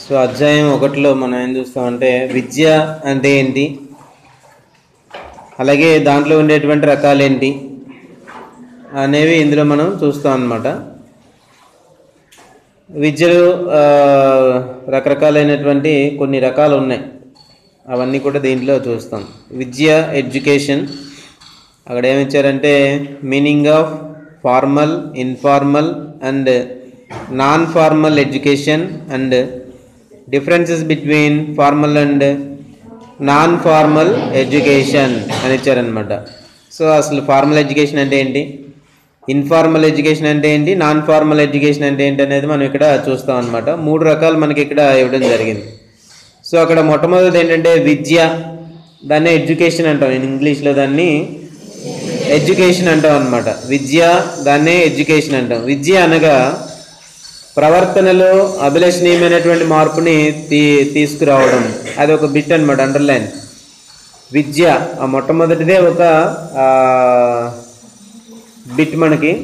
So అధ్యాయం 1లో మనం ఏం చూస్తామంటే విద్య అంటే ఏంటి, అలాగే దాంట్లో ఉండేటువంటి రకాలేంటి అనేవి ఇందులో మనం చూస్తాం అన్నమాట. విద్యలో రకరకాలైనటువంటి కొన్ని రకాలు ఉన్నాయి, అవన్నీ కూడా దీంట్లో చూస్తాం. విద్య, ఎడ్యుకేషన్, అక్కడ ఏమిచ్చారంటే meaning of formal, informal and non formal education and differences between formal and non formal education అని ఇచ్చారనమాట. సో అసలు ఫార్మల్ ఎడ్యుకేషన్ అంటే ఏంటి, ఇన్ఫార్మల్ ఎడ్యుకేషన్ అంటే ఏంటి, నాన్ ఫార్మల్ ఎడ్యుకేషన్ అంటే ఏంటి అనేది మనం ఇక్కడ చూస్తాం అనమాట. 3 రకాలు మనకి ఇక్కడ ఇవ్వడం జరిగింది. సో అక్కడ మొట్టమొదటి ఏంటంటే విద్య, దాన్ని ఎడ్యుకేషన్ అంటాం, ఇంగ్లీష్లో దాన్ని ఎడ్యుకేషన్ అంటాం అనమాట. విద్య దాన్నే ఎడ్యుకేషన్ అంటాం. విద్య అనగా ప్రవర్తనలో అభిలషణీయమైనటువంటి మార్పుని తీసుకురావడం, అది ఒక బిట్ అనమాట, అండర్లైన్. విద్య ఆ మొట్టమొదటిదే ఒక బిట్. మనకి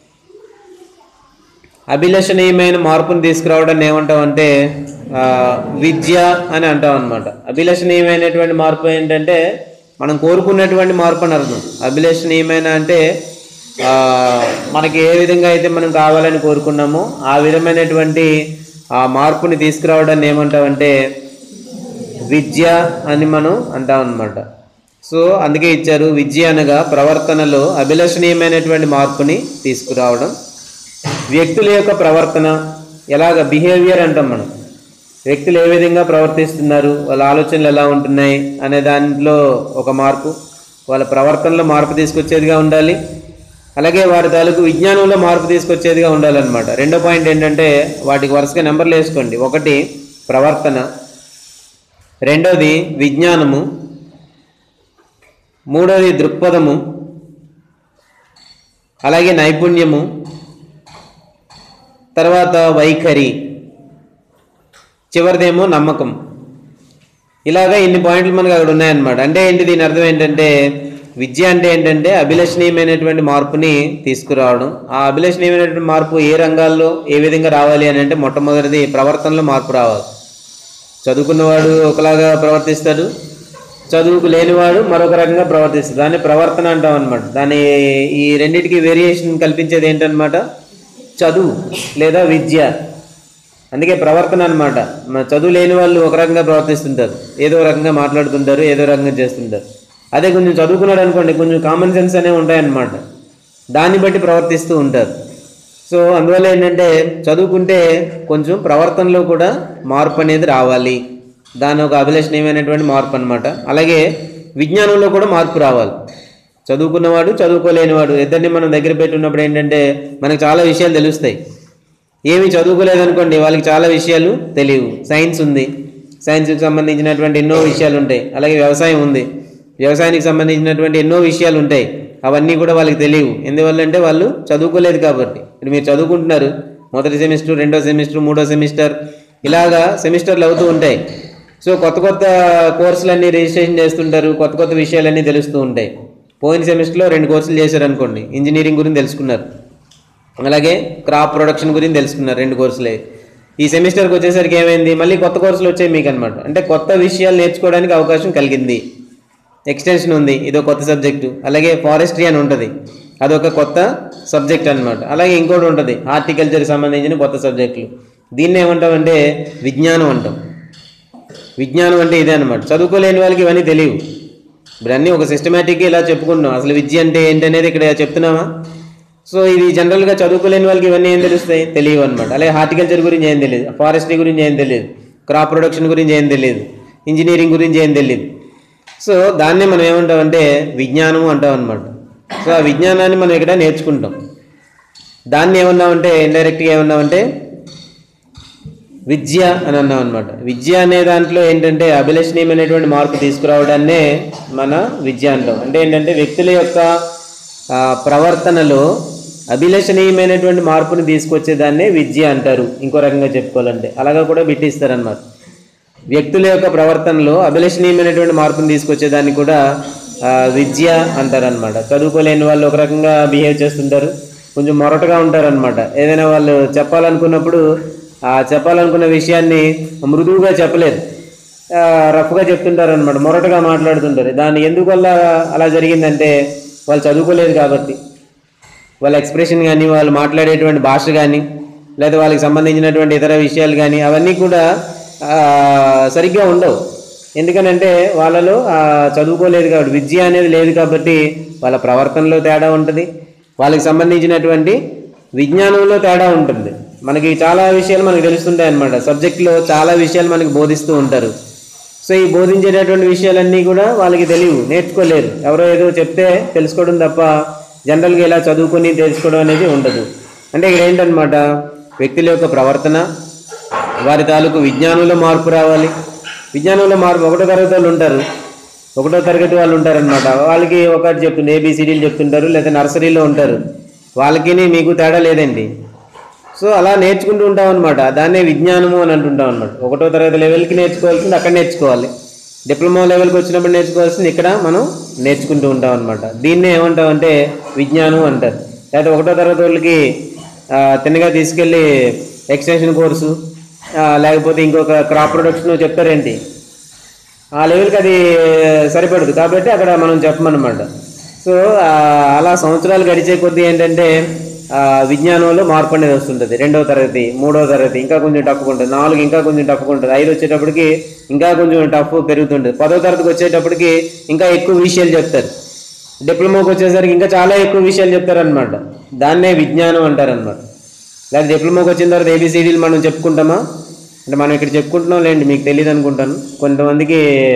అభిలషణీయమైన మార్పుని తీసుకురావడాన్ని ఏమంటాం అంటే విద్య అని అంటాం అనమాట. అభిలషణీయమైనటువంటి మార్పు ఏంటంటే మనం కోరుకున్నటువంటి మార్పు అని అర్థం. అభిలషణీయమైన అంటే మనకి ఏ విధంగా అయితే మనం కావాలని కోరుకున్నామో ఆ విధమైనటువంటి ఆ మార్పుని తీసుకురావడాన్ని ఏమంటామంటే విద్య అని మనం అంటాం అన్నమాట. సో అందుకే ఇచ్చారు, విద్య అనగా ప్రవర్తనలో అభిలషణీయమైనటువంటి మార్పుని తీసుకురావడం. వ్యక్తుల యొక్క ప్రవర్తన, ఎలాగ బిహేవియర్ అంటాం మనం, వ్యక్తులు ఏ విధంగా ప్రవర్తిస్తున్నారు, వాళ్ళ ఆలోచనలు ఎలా ఉంటున్నాయి అనే దాంట్లో ఒక మార్పు, వాళ్ళ ప్రవర్తనలో మార్పు తీసుకొచ్చేదిగా ఉండాలి. అలాగే వారి తాలూకు విజ్ఞానంలో మార్పు తీసుకొచ్చేదిగా ఉండాలన్నమాట. రెండో పాయింట్ ఏంటంటే వాటికి వరుసగా నెంబర్లు వేసుకోండి. 1 ప్రవర్తన, 2ది విజ్ఞానము, 3ది దృక్పథము, అలాగే నైపుణ్యము, తర్వాత వైఖరి, చివరిదేమో నమ్మకం. ఇలాగా ఇన్ని పాయింట్లు మనకు అక్కడ ఉన్నాయన్నమాట. అంటే ఏంటి, దీని అర్థం ఏంటంటే విద్య అంటే ఏంటంటే అభిలషణీయమైనటువంటి మార్పుని తీసుకురావడం. ఆ అభిలషణీయమైనటువంటి మార్పు ఏ రంగాల్లో ఏ విధంగా రావాలి అని అంటే మొట్టమొదటిది ప్రవర్తనలో మార్పు రావాలి. చదువుకున్నవాడు ఒకలాగా ప్రవర్తిస్తాడు, చదువుకు లేనివాడు మరొక రకంగా ప్రవర్తిస్తాడు. దాన్ని ప్రవర్తన అంటాం అనమాట. దాని ఈ రెండింటికి వేరియేషన్ కల్పించేది ఏంటనమాట, చదువు లేదా విద్య. అందుకే ప్రవర్తన అనమాట. చదువు లేని వాళ్ళు ఒక రకంగా ప్రవర్తిస్తుంటారు, ఏదో రకంగా మాట్లాడుతుంటారు, ఏదో రకంగా చేస్తుంటారు. అదే కొంచెం చదువుకున్నాడు అనుకోండి, కొంచెం కామన్ సెన్స్ అనేవి ఉంటాయన్నమాట, దాన్ని బట్టి ప్రవర్తిస్తూ ఉంటారు. సో అందువల్ల ఏంటంటే చదువుకుంటే కొంచెం ప్రవర్తనలో కూడా మార్పు అనేది రావాలి, దాని ఒక అభిలషణీయమైనటువంటి మార్పు అనమాట. అలాగే విజ్ఞానంలో కూడా మార్పు రావాలి. చదువుకున్నవాడు చదువుకోలేనివాడు ఇద్దరిని మనం దగ్గర పెట్టున్నప్పుడు ఏంటంటే మనకు చాలా విషయాలు తెలుస్తాయి. ఏమి చదువుకోలేదనుకోండి, వాళ్ళకి చాలా విషయాలు తెలియవు. సైన్స్ ఉంది, సైన్స్కి సంబంధించినటువంటి ఎన్నో విషయాలు ఉంటాయి. అలాగే వ్యవసాయం ఉంది, వ్యవసాయానికి సంబంధించినటువంటి ఎన్నో విషయాలు ఉంటాయి. అవన్నీ కూడా వాళ్ళకి తెలియవు. ఎందువల్ల అంటే వాళ్ళు చదువుకోలేదు కాబట్టి. ఇప్పుడు మీరు చదువుకుంటున్నారు, మొదటి సెమిస్టర్, రెండో సెమిస్టర్, మూడో సెమిస్టర్, ఇలాగా సెమిస్టర్లు అవుతూ ఉంటాయి. సో కొత్త కొత్త కోర్సులన్నీ రిజిస్ట్రేషన్ చేస్తుంటారు, కొత్త కొత్త విషయాలన్నీ తెలుస్తూ ఉంటాయి. పోయిన సెమిస్టర్లో 2 కోర్సులు చేశారనుకోండి, ఇంజనీరింగ్ గురించి తెలుసుకున్నారు, అలాగే క్రాప్ ప్రొడక్షన్ గురించి తెలుసుకున్నారు, 2 కోర్సులే. ఈ సెమిస్టర్కి వచ్చేసరికి ఏమైంది, మళ్ళీ కొత్త కోర్సులు వచ్చాయి మీకు అనమాట. అంటే కొత్త విషయాలు నేర్చుకోవడానికి అవకాశం కలిగింది. ఎక్స్టెన్షన్ ఉంది, ఇదో కొత్త సబ్జెక్టు. అలాగే ఫారెస్ట్రీ అని ఉంటుంది, అదొక కొత్త సబ్జెక్ట్ అనమాట. అలాగే ఇంకోటి ఉంటుంది, హార్టికల్చర్కి సంబంధించిన కొత్త సబ్జెక్టులు. దీన్ని ఏమంటామంటే విజ్ఞానం అంటాం. విజ్ఞానం అంటే ఇదే అనమాట. చదువుకోలేని వాళ్ళకి ఇవన్నీ తెలియవు. ఇప్పుడు అన్నీ ఒక సిస్టమేటిక్గా ఇలా చెప్పుకుంటున్నాం. అసలు విద్య అంటే ఏంటనేది ఇక్కడ చెప్తున్నామా? సో ఇది జనరల్గా చదువుకోలేని వాళ్ళకి ఇవన్నీ ఏం తెలుస్తాయి, తెలియవు అనమాట. అలాగే హార్టికల్చర్ గురించి ఏం తెలియదు, ఫారెస్ట్రీ గురించి ఏం తెలియదు, క్రాప్ ప్రొడక్షన్ గురించి ఏం తెలియదు, ఇంజనీరింగ్ గురించి ఏం తెలియదు. సో దాన్నే మనం ఏమంటామంటే విజ్ఞానము అంటాం అనమాట. సో ఆ విజ్ఞానాన్ని మనం ఇక్కడ నేర్చుకుంటాం. దాన్ని ఏమన్నామంటే ఇండైరెక్ట్గా ఏమన్నామంటే విద్య అని అన్నాం అనమాట. విద్య అనే దాంట్లో ఏంటంటే అభిలషణీయమైనటువంటి మార్పు తీసుకురావడాన్నే మన విద్య అంటాం. అంటే ఏంటంటే వ్యక్తుల యొక్క ప్రవర్తనలో అభిలషణీయమైనటువంటి మార్పుని తీసుకొచ్చేదాన్నే విద్య అంటారు. ఇంకో రకంగా చెప్పుకోవాలంటే అలాగా కూడా బిట్టిస్తారనమాట. వ్యక్తుల యొక్క ప్రవర్తనలో అభిలషణీయమైనటువంటి మార్పుని తీసుకొచ్చేదాన్ని కూడా విద్య అంటారనమాట. చదువుకోలేని వాళ్ళు ఒక రకంగా బిహేవ్ చేస్తుంటారు, కొంచెం మొరటగా ఉంటారనమాట. ఏదైనా వాళ్ళు చెప్పాలనుకున్నప్పుడు చెప్పాలనుకున్న విషయాన్ని మృదువుగా చెప్పలేరు, రఫ్గా చెప్తుంటారు అనమాట, మొరటగా మాట్లాడుతుంటారు. దాన్ని ఎందువల్ల అలా జరిగిందంటే వాళ్ళు చదువుకోలేదు కాబట్టి. వాళ్ళ ఎక్స్ప్రెషన్ కానీ, వాళ్ళు మాట్లాడేటువంటి భాష కానీ, లేదా వాళ్ళకి సంబంధించినటువంటి ఇతర విషయాలు కానీ అవన్నీ కూడా సరిగ్గా ఉండవు. ఎందుకనంటే వాళ్ళలో చదువుకోలేదు కాబట్టి, విద్య అనేది లేదు కాబట్టి వాళ్ళ ప్రవర్తనలో తేడా ఉంటుంది, వాళ్ళకి సంబంధించినటువంటి విజ్ఞానంలో తేడా ఉంటుంది. మనకి చాలా విషయాలు మనకు తెలుస్తుంటాయి అన్నమాట. సబ్జెక్ట్లో చాలా విషయాలు మనకి బోధిస్తూ ఉంటారు. సో ఈ బోధించేటటువంటి విషయాలన్నీ కూడా వాళ్ళకి తెలియవు, నేర్చుకోలేరు. ఎవరో ఏదో చెప్తే తెలుసుకోవడం తప్ప జనరల్గా ఇలా చదువుకొని తెలుసుకోవడం అనేది ఉండదు. అంటే ఇక్కడ ఏంటన్నమాట, వ్యక్తుల యొక్క ప్రవర్తన, వారి తాలూకు విజ్ఞానంలో మార్పు రావాలి. విజ్ఞానంలో మార్పు, ఒకటో తరగతి వాళ్ళు ఉంటారు, ఒకటో తరగతి వాళ్ళు ఉంటారనమాట. వాళ్ళకి ఒకటి చెప్తుండే ఏబిసిడీలు చెప్తుంటారు, లేదా నర్సరీలో ఉంటారు, వాళ్ళకి మీకు తేడా లేదండి. సో అలా నేర్చుకుంటూ ఉంటాం అనమాట. దాన్నే విజ్ఞానము అని అంటుంటాం అనమాట. ఒకటో తరగతి లెవెల్కి నేర్చుకోవాల్సింది అక్కడ నేర్చుకోవాలి, డిప్లొమా లెవెల్కి వచ్చినప్పుడు నేర్చుకోవాల్సింది ఇక్కడ మనం నేర్చుకుంటూ ఉంటాం అనమాట. దీన్నే ఏమంటామంటే విజ్ఞానం అంటారు. లేదా ఒకటో తరగతి వాళ్ళకి తిన్నగా తీసుకెళ్ళి ఎక్స్టెన్షన్ కోర్సు, లేకపోతే ఇంకొక క్రాప్ ప్రొడక్షన్ చెప్తారేంటి, ఆ లెవెల్కి అది సరిపడదు కాబట్టి అక్కడ మనం చెప్పమన్నమాట. సో అలా సంవత్సరాలు గడిచే కొద్దీ ఏంటంటే విజ్ఞానంలో మార్పు అనేది వస్తుంటుంది. 2వ తరగతి, 3వ తరగతి ఇంకా కొంచెం టఫ్గా ఉంటుంది, 4 ఇంకా కొంచెం టఫ్గా ఉంటుంది, 5 వచ్చేటప్పటికి ఇంకా కొంచెం టఫ్ పెరుగుతుంటుంది, 10వ తరగతికి వచ్చేటప్పటికి ఇంకా ఎక్కువ విషయాలు చెప్తారు, డిప్లొమాకి వచ్చేసరికి ఇంకా చాలా ఎక్కువ విషయాలు చెప్తారనమాట. దాన్నే విజ్ఞానం అంటారనమాట. లేదా డిప్లొమాకి వచ్చిన తర్వాత ఏబిసిడీలు మనం చెప్పుకుంటామా అంటే మనం ఇక్కడ చెప్పుకుంటున్నాం లేండి, మీకు తెలియదు అనుకుంటాను. కొంతమందికి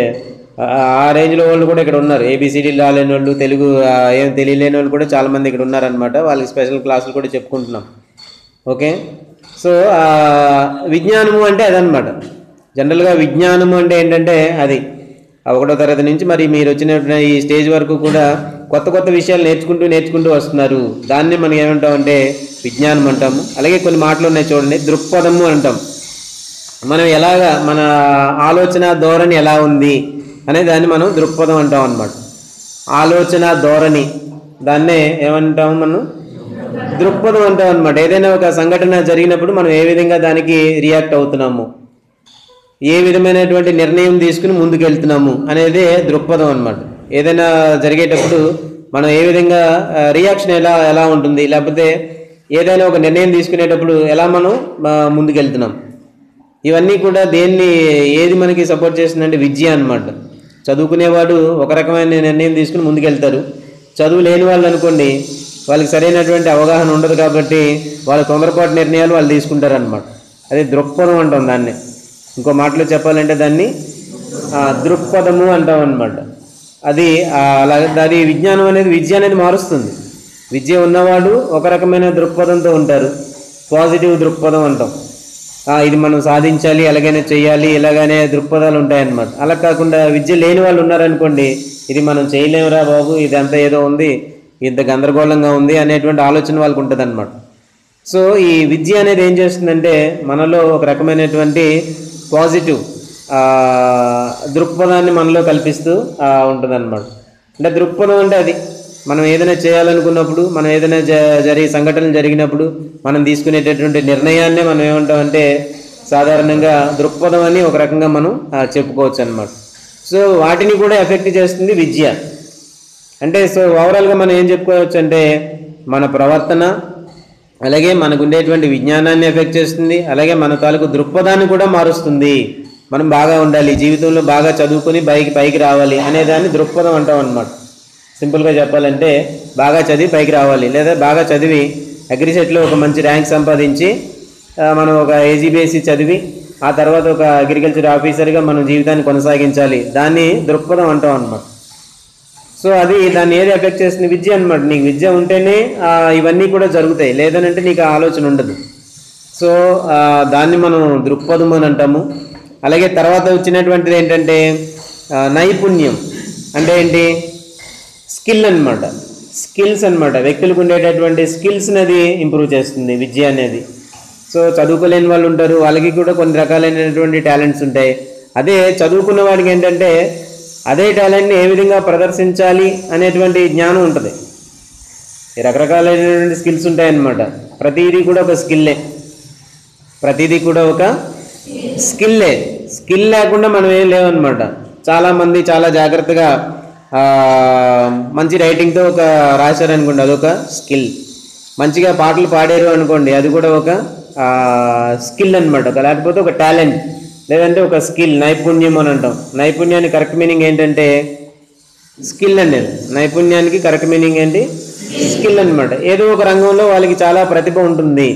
ఆ రేంజ్లో వాళ్ళు కూడా ఇక్కడ ఉన్నారు, ఏబిసిడీలు రాలేని వాళ్ళు, తెలుగు ఏం తెలియలేని వాళ్ళు కూడా చాలామంది ఇక్కడ ఉన్నారనమాట. వాళ్ళకి స్పెషల్ క్లాసులు కూడా చెప్పుకుంటున్నాం. ఓకే, సో విజ్ఞానము అంటే అదనమాట. జనరల్గా విజ్ఞానము అంటే ఏంటంటే అది 1వ తరగతి నుంచి మరి మీరు వచ్చిన ఈ స్టేజ్ వరకు కూడా కొత్త కొత్త విషయాలు నేర్చుకుంటూ వస్తున్నారు. దాన్ని మనం ఏమంటామంటే విజ్ఞానం అంటాము. అలాగే కొన్ని మాటలు ఉన్నాయి చూడండి, దృక్పథము అంటాం. మనం ఎలాగా, మన ఆలోచన ధోరణి ఎలా ఉంది అనే దాన్ని మనం దృక్పథం అంటాం అన్నమాట. ఆలోచన ధోరణి, దాన్నే ఏమంటాము మనం దృక్పథం అంటాం అన్నమాట. ఏదైనా ఒక సంఘటన జరిగినప్పుడు మనం ఏ విధంగా దానికి రియాక్ట్ అవుతున్నాము, ఏ విధమైనటువంటి నిర్ణయం తీసుకుని ముందుకెళ్తున్నాము అనేదే దృక్పథం అన్నమాట. ఏదైనా జరిగేటప్పుడు మనం ఏ విధంగా రియాక్షన్ ఎలా ఉంటుంది, లేకపోతే ఏదైనా ఒక నిర్ణయం తీసుకునేటప్పుడు ఎలా మనం ముందుకెళ్తున్నాం, ఇవన్నీ కూడా ఏది మనకి సపోర్ట్ చేస్తుందంటే విద్య అన్నమాట. చదువుకునేవాడు ఒక రకమైన నిర్ణయం తీసుకుని ముందుకెళ్తారు. చదువు లేని వాళ్ళు అనుకోండి, వాళ్ళకి సరైనటువంటి అవగాహన ఉండదు కాబట్టి వాళ్ళ తొందరపాటు నిర్ణయాలు వాళ్ళు తీసుకుంటారనమాట. అదే దృక్పథం అంటాం దాన్ని. ఇంకో మాటలో చెప్పాలంటే దాన్ని దృక్పథము అంటాం అనమాట. అది విజ్ఞానం అనేది, విద్య అనేది మారుస్తుంది. విద్య ఉన్నవాడు ఒక రకమైన దృక్పథంతో ఉంటారు, పాజిటివ్ దృక్పథం అంటాం. ఇది మనం సాధించాలి, ఎలాగైనా చేయాలి, ఇలాగనే దృక్పథాలు ఉంటాయన్నమాట. అలా కాకుండా విద్య లేని వాళ్ళు ఉన్నారనుకోండి, ఇది మనం చేయలేమురా బాబు, ఇదంతా ఏదో ఉంది, ఇంత గందరగోళంగా ఉంది అనేటువంటి ఆలోచన వాళ్ళకు ఉంటుంది అనమాట. సో ఈ విద్య అనేది ఏం చేస్తుందంటే మనలో ఒక రకమైనటువంటి పాజిటివ్ దృక్పథాన్ని మనలో కల్పిస్తూ ఉంటుంది అనమాట. అంటే దృక్పథం అంటే అది మనం ఏదైనా చేయాలనుకున్నప్పుడు, మనం ఏదైనా సంఘటనలు జరిగినప్పుడు మనం తీసుకునేటటువంటి నిర్ణయాన్నే మనం ఏమంటామంటే సాధారణంగా దృక్పథం అని ఒక రకంగా మనం చెప్పుకోవచ్చు అనమాట. సో వాటిని కూడా ఎఫెక్ట్ చేస్తుంది విద్య. అంటే సో ఓవరాల్గా మనం ఏం చెప్పుకోవచ్చు అంటే మన ప్రవర్తన, అలాగే మనకు ఉండేటువంటి విజ్ఞానాన్ని ఎఫెక్ట్ చేస్తుంది, అలాగే మన తాలూకు దృక్పథాన్ని కూడా మారుస్తుంది. మనం బాగా ఉండాలి, జీవితంలో బాగా చదువుకొని పైకి రావాలి అనేదాన్ని దృక్పథం అంటాం అనమాట. సింపుల్గా చెప్పాలంటే బాగా చదివి పైకి రావాలి, లేదా బాగా చదివి అగ్రిసెట్లో ఒక మంచి ర్యాంక్ సంపాదించి మనం ఒక ఏజీబీఎస్సీ చదివి ఆ తర్వాత ఒక అగ్రికల్చర్ ఆఫీసర్గా మనం జీవితాన్ని కొనసాగించాలి, దాన్ని దృక్పథం అంటాం అనమాట. సో దాన్ని ఏది ఎఫెక్ట్ చేస్తుంది, విద్య అనమాట. నీకు విద్య ఉంటేనే ఇవన్నీ కూడా జరుగుతాయి, లేదనంటే నీకు ఆలోచన ఉండదు. సో దాన్ని మనం దృక్పథం అని అంటాము. అలాగే తర్వాత వచ్చినటువంటిది ఏంటంటే నైపుణ్యం. అంటే ఏంటి, స్కిల్ అనమాట, స్కిల్స్ అనమాట. వ్యక్తులకు ఉండేటటువంటి స్కిల్స్ని అది ఇంప్రూవ్ చేస్తుంది విద్య అనేది. సో చదువుకోలేని వాళ్ళు ఉంటారు, వాళ్ళకి కూడా కొన్ని రకాలైనటువంటి టాలెంట్స్ ఉంటాయి. అదే చదువుకున్న వాడికి ఏంటంటే అదే టాలెంట్ని ఏ విధంగా ప్రదర్శించాలి అనేటువంటి జ్ఞానం ఉంటుంది. రకరకాలైనటువంటి స్కిల్స్ ఉంటాయన్నమాట. ప్రతిదీ కూడా ఒక స్కిల్లే. ప్రతిదీ కూడా ఒక స్కిల్లే. స్కిల్ లేకుండా మనం ఏం లేవన్నమాట. చాలామంది చాలా జాగ్రత్తగా మంచి రైటింగ్తో ఒక రాశారు అనుకోండి, అదొక స్కిల్. మంచిగా పాటలు పాడారు అనుకోండి, అది కూడా ఒక స్కిల్ అనమాట. లేకపోతే ఒక టాలెంట్, లేదంటే ఒక స్కిల్, నైపుణ్యం అని అంటాం. నైపుణ్యానికి కరెక్ట్ మీనింగ్ ఏంటంటే స్కిల్ అనేది. నైపుణ్యానికి కరెక్ట్ మీనింగ్ ఏంటి? స్కిల్ అనమాట. ఏదో ఒక రంగంలో వాళ్ళకి చాలా ప్రతిభ ఉంటుంది.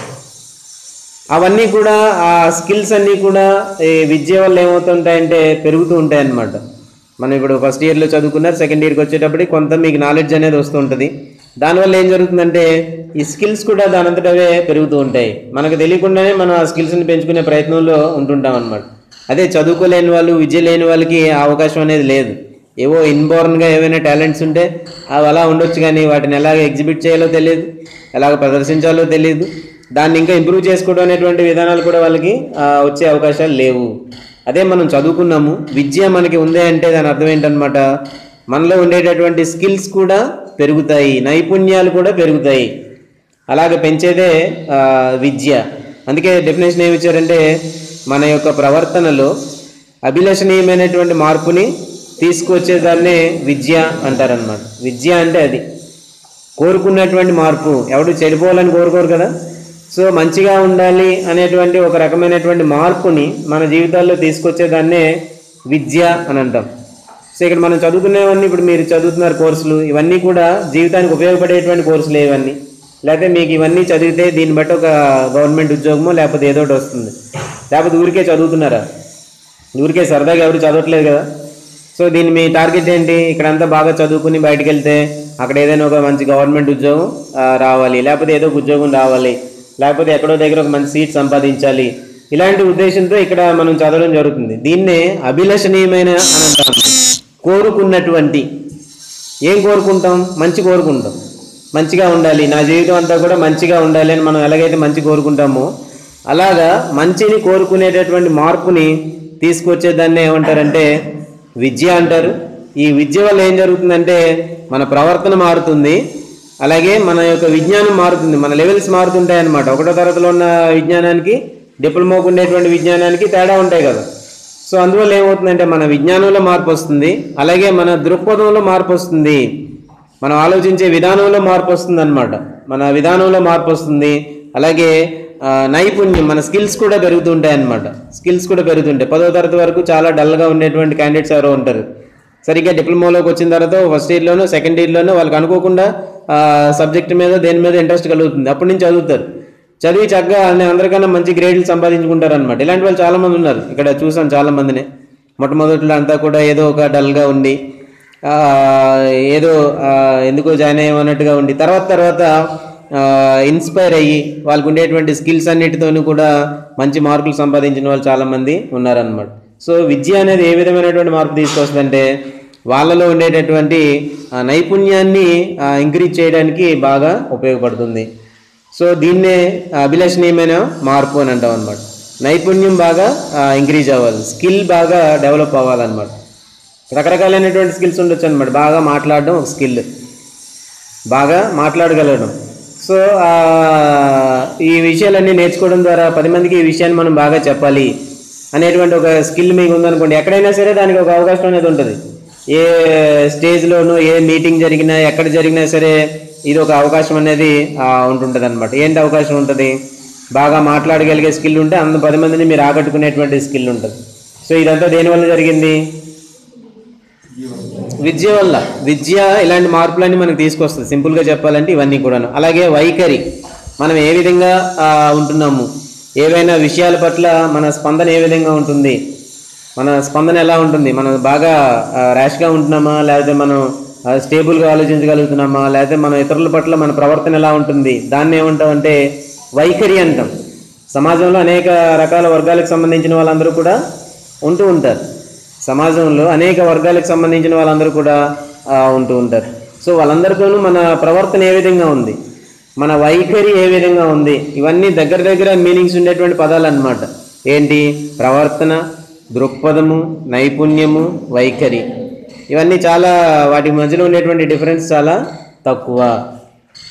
అవన్నీ కూడా ఆ స్కిల్స్ అన్నీ కూడా ఈ విద్య వల్ల ఏమవుతుంటాయంటే పెరుగుతూ ఉంటాయి అన్నమాట. మనం ఇప్పుడు ఫస్ట్ ఇయర్లో చదువుకున్నారు, సెకండ్ ఇయర్కి వచ్చేటప్పటికి కొంత మీకు నాలెడ్జ్ అనేది వస్తూ ఉంటుంది. దానివల్ల ఏం జరుగుతుందంటే ఈ స్కిల్స్ కూడా దానంతటవే పెరుగుతూ ఉంటాయి. మనకు తెలియకుండానే మనం ఆ స్కిల్స్ని పెంచుకునే ప్రయత్నంలో ఉంటుంటాం అన్నమాట. అదే చదువుకోలేని వాళ్ళు, విద్య లేని వాళ్ళకి ఆ అవకాశం అనేది లేదు. ఏవో ఇన్బోర్న్గా ఏవైనా టాలెంట్స్ ఉంటే అవి అలా ఉండొచ్చు, కానీ వాటిని ఎలాగ ఎగ్జిబిట్ చేయాలో తెలియదు, ఎలాగ ప్రదర్శించాలో తెలియదు. దాన్ని ఇంకా ఇంప్రూవ్ చేసుకోవడం అనేటువంటి విధానాలు కూడా వాళ్ళకి వచ్చే అవకాశాలు లేవు. అదే మనం చదువుకున్నాము, విద్య మనకి ఉంది అంటే దాని అర్థం ఏంటనమాట, మనలో ఉండేటటువంటి స్కిల్స్ కూడా పెరుగుతాయి, నైపుణ్యాలు కూడా పెరుగుతాయి. అలాగే పెంచేదే విద్య. అందుకే డెఫినేషన్ ఏమి ఇచ్చారంటే మన యొక్క ప్రవర్తనలో అభిలషణీయమైనటువంటి మార్పుని తీసుకొచ్చేదాన్నే విద్య అంటారనమాట. విద్య అంటే అది కోరుకున్నటువంటి మార్పు. ఎవడు చెడిపోవాలని కోరుకోరు కదా. సో మంచిగా ఉండాలి అనేటువంటి ఒక రకమైనటువంటి మార్పుని మన జీవితాల్లో తీసుకొచ్చేదాన్నే విద్య అని అంటాం. సో ఇక్కడ మనం చదువుకునేవన్నీ, ఇప్పుడు మీరు చదువుతున్నారు కోర్సులు, ఇవన్నీ కూడా జీవితానికి ఉపయోగపడేటువంటి కోర్సులు ఇవన్నీ. లేకపోతే మీకు ఇవన్నీ చదివితే దీన్ని బట్టి ఒక గవర్నమెంట్ ఉద్యోగమో లేకపోతే ఏదో ఒకటి వస్తుంది. లేకపోతే ఊరికే చదువుతున్నారా? ఊరికే సరదాగా ఎవరు చదవట్లేదు కదా. సో దీన్ని మీ టార్గెట్ ఏంటి? ఇక్కడంతా బాగా చదువుకుని బయటకు వెళ్తే అక్కడ ఏదైనా ఒక మంచి గవర్నమెంట్ ఉద్యోగం రావాలి, లేకపోతే ఏదో ఒక ఉద్యోగం రావాలి, లేకపోతే ఎక్కడో దగ్గర ఒక మంచి సీట్ సంపాదించాలి. ఇలాంటి ఉద్దేశంతో ఇక్కడ మనం చదవడం జరుగుతుంది. దీన్నే అభిలషణీయమైన అని అంటాం. కోరుకున్నటువంటి. ఏం కోరుకుంటాం? మంచి కోరుకుంటాం. మంచిగా ఉండాలి, నా జీవితం అంతా కూడా మంచిగా ఉండాలి అని మనం ఎలాగైతే మంచి కోరుకుంటామో అలాగా మంచిని కోరుకునేటటువంటి మార్పుని తీసుకొచ్చేదాన్ని ఏమంటారంటే విద్య అంటారు. ఈ విద్య వల్ల ఏం జరుగుతుందంటే మన ప్రవర్తన మారుతుంది, అలాగే మన యొక్క విజ్ఞానం మారుతుంది, మన లెవెల్స్ మారుతుంటాయి అన్నమాట. ఒకటో తరగతిలో ఉన్న విజ్ఞానానికి డిప్లొమాకు ఉండేటువంటి విజ్ఞానానికి తేడా ఉంటాయి కదా. సో అందువల్ల ఏమవుతుందంటే మన విజ్ఞానంలో మార్పు వస్తుంది, అలాగే మన దృక్పథంలో మార్పు వస్తుంది, మనం ఆలోచించే విధానంలో మార్పు వస్తుంది అన్నమాట. మన విధానంలో మార్పు వస్తుంది, అలాగే నైపుణ్యం, మన స్కిల్స్ కూడా పెరుగుతుంటాయి అన్నమాట. స్కిల్స్ కూడా పెరుగుతుంటాయి. 10వ తరగతి వరకు చాలా డల్గా ఉండేటువంటి క్యాండిడేట్స్ ఎవరో ఉంటారు. సరిగ్గా డిప్లొమాలోకి వచ్చిన తర్వాత ఫస్ట్ ఇయర్లోనో సెకండ్ ఇయర్లోనో వాళ్ళకి అనుకోకుండా సబ్జెక్ట్ మీద దేని మీద ఇంట్రెస్ట్ కలుగుతుంది. అప్పటి నుంచి చదువుతారు, చదివి చక్కగా అందరికన్నా మంచి గ్రేడ్లు సంపాదించుకుంటారు అనమాట. ఇలాంటి వాళ్ళు చాలామంది ఉన్నారు. ఇక్కడ చూసాం చాలామందిని. మొట్టమొదటిలో అంతా కూడా ఏదో ఒక డల్గా ఉండి ఏదో ఎందుకో జాయిన్ అయ్యామన్నట్టుగా ఉండి తర్వాత ఇన్స్పైర్ అయ్యి వాళ్ళకు ఉండేటువంటి స్కిల్స్ అన్నిటితోనూ కూడా మంచి మార్కులు సంపాదించిన వాళ్ళు చాలామంది ఉన్నారనమాట. సో విద్య అనేది ఏ విధమైనటువంటి మార్పు తీసుకొస్తుందంటే వాళ్ళలో ఉండేటటువంటి నైపుణ్యాన్ని ఇంక్రీజ్ చేయడానికి బాగా ఉపయోగపడుతుంది. సో దీన్నే అభిలషణీయమైన మార్పు అని అంటాం అనమాట. నైపుణ్యం బాగా ఇంక్రీజ్ అవ్వాలి, స్కిల్ బాగా డెవలప్ అవ్వాలన్నమాట. రకరకాలైనటువంటి స్కిల్స్ ఉండొచ్చు అనమాట. బాగా మాట్లాడడం ఒక స్కిల్, బాగా మాట్లాడగలగడం. సో ఈ విషయాలన్నీ నేర్చుకోవడం ద్వారా 10 మందికి ఈ విషయాన్ని మనం బాగా చెప్పాలి అనేటువంటి ఒక స్కిల్ మీకు ఉందనుకోండి, ఎక్కడైనా సరే దానికి ఒక అవకాశం అనేది ఉంటుంది. ఏ స్టేజ్లోనూ ఏ మీటింగ్ జరిగినా ఎక్కడ జరిగినా సరే ఇది ఒక అవకాశం అనేది ఉంటుంటుంది అనమాట. ఏంటి అవకాశం ఉంటుంది? బాగా మాట్లాడగలిగే స్కిల్ ఉంటే 10 మందిని మీరు ఆకట్టుకునేటువంటి స్కిల్ ఉంటుంది. సో ఇదంతా దేనివల్ల జరిగింది? విద్య వల్ల. విద్య ఇలాంటి మార్పులన్నీ మనకు తీసుకొస్తుంది. సింపుల్గా చెప్పాలంటే ఇవన్నీ కూడాను. అలాగే వైఖరి, మనం ఏ విధంగా ఉంటున్నాము, ఏవైనా విషయాల పట్ల మన స్పందన ఏ విధంగా ఉంటుంది, మన స్పందన ఎలా ఉంటుంది, మనం బాగా ర్యాష్గా ఉంటున్నామా, లేకపోతే మనం స్టేబుల్గా ఆలోచించగలుగుతున్నామా, లేకపోతే మన ఇతరుల పట్ల మన ప్రవర్తన ఎలా ఉంటుంది, దాన్ని ఏమంటామంటే వైఖరి అంటాం. సమాజంలో అనేక రకాల వర్గాలకు సంబంధించిన వాళ్ళందరూ కూడా ఉంటూ ఉంటారు. సమాజంలో అనేక వర్గాలకు సంబంధించిన వాళ్ళందరూ కూడా ఉంటూ ఉంటారు. సో వాళ్ళందరితోనూ మన ప్రవర్తన ఏ విధంగా ఉంది, మన వైఖరి ఏ విధంగా ఉంది, ఇవన్నీ దగ్గర మీనింగ్స్ ఉండేటువంటి పదాలు అన్నమాట. ఏంటి? ప్రవర్తన, దృక్పథము, నైపుణ్యము, వైఖరి. ఇవన్నీ చాలా, వాటి మధ్యలో ఉండేటువంటి డిఫరెన్స్ చాలా తక్కువ.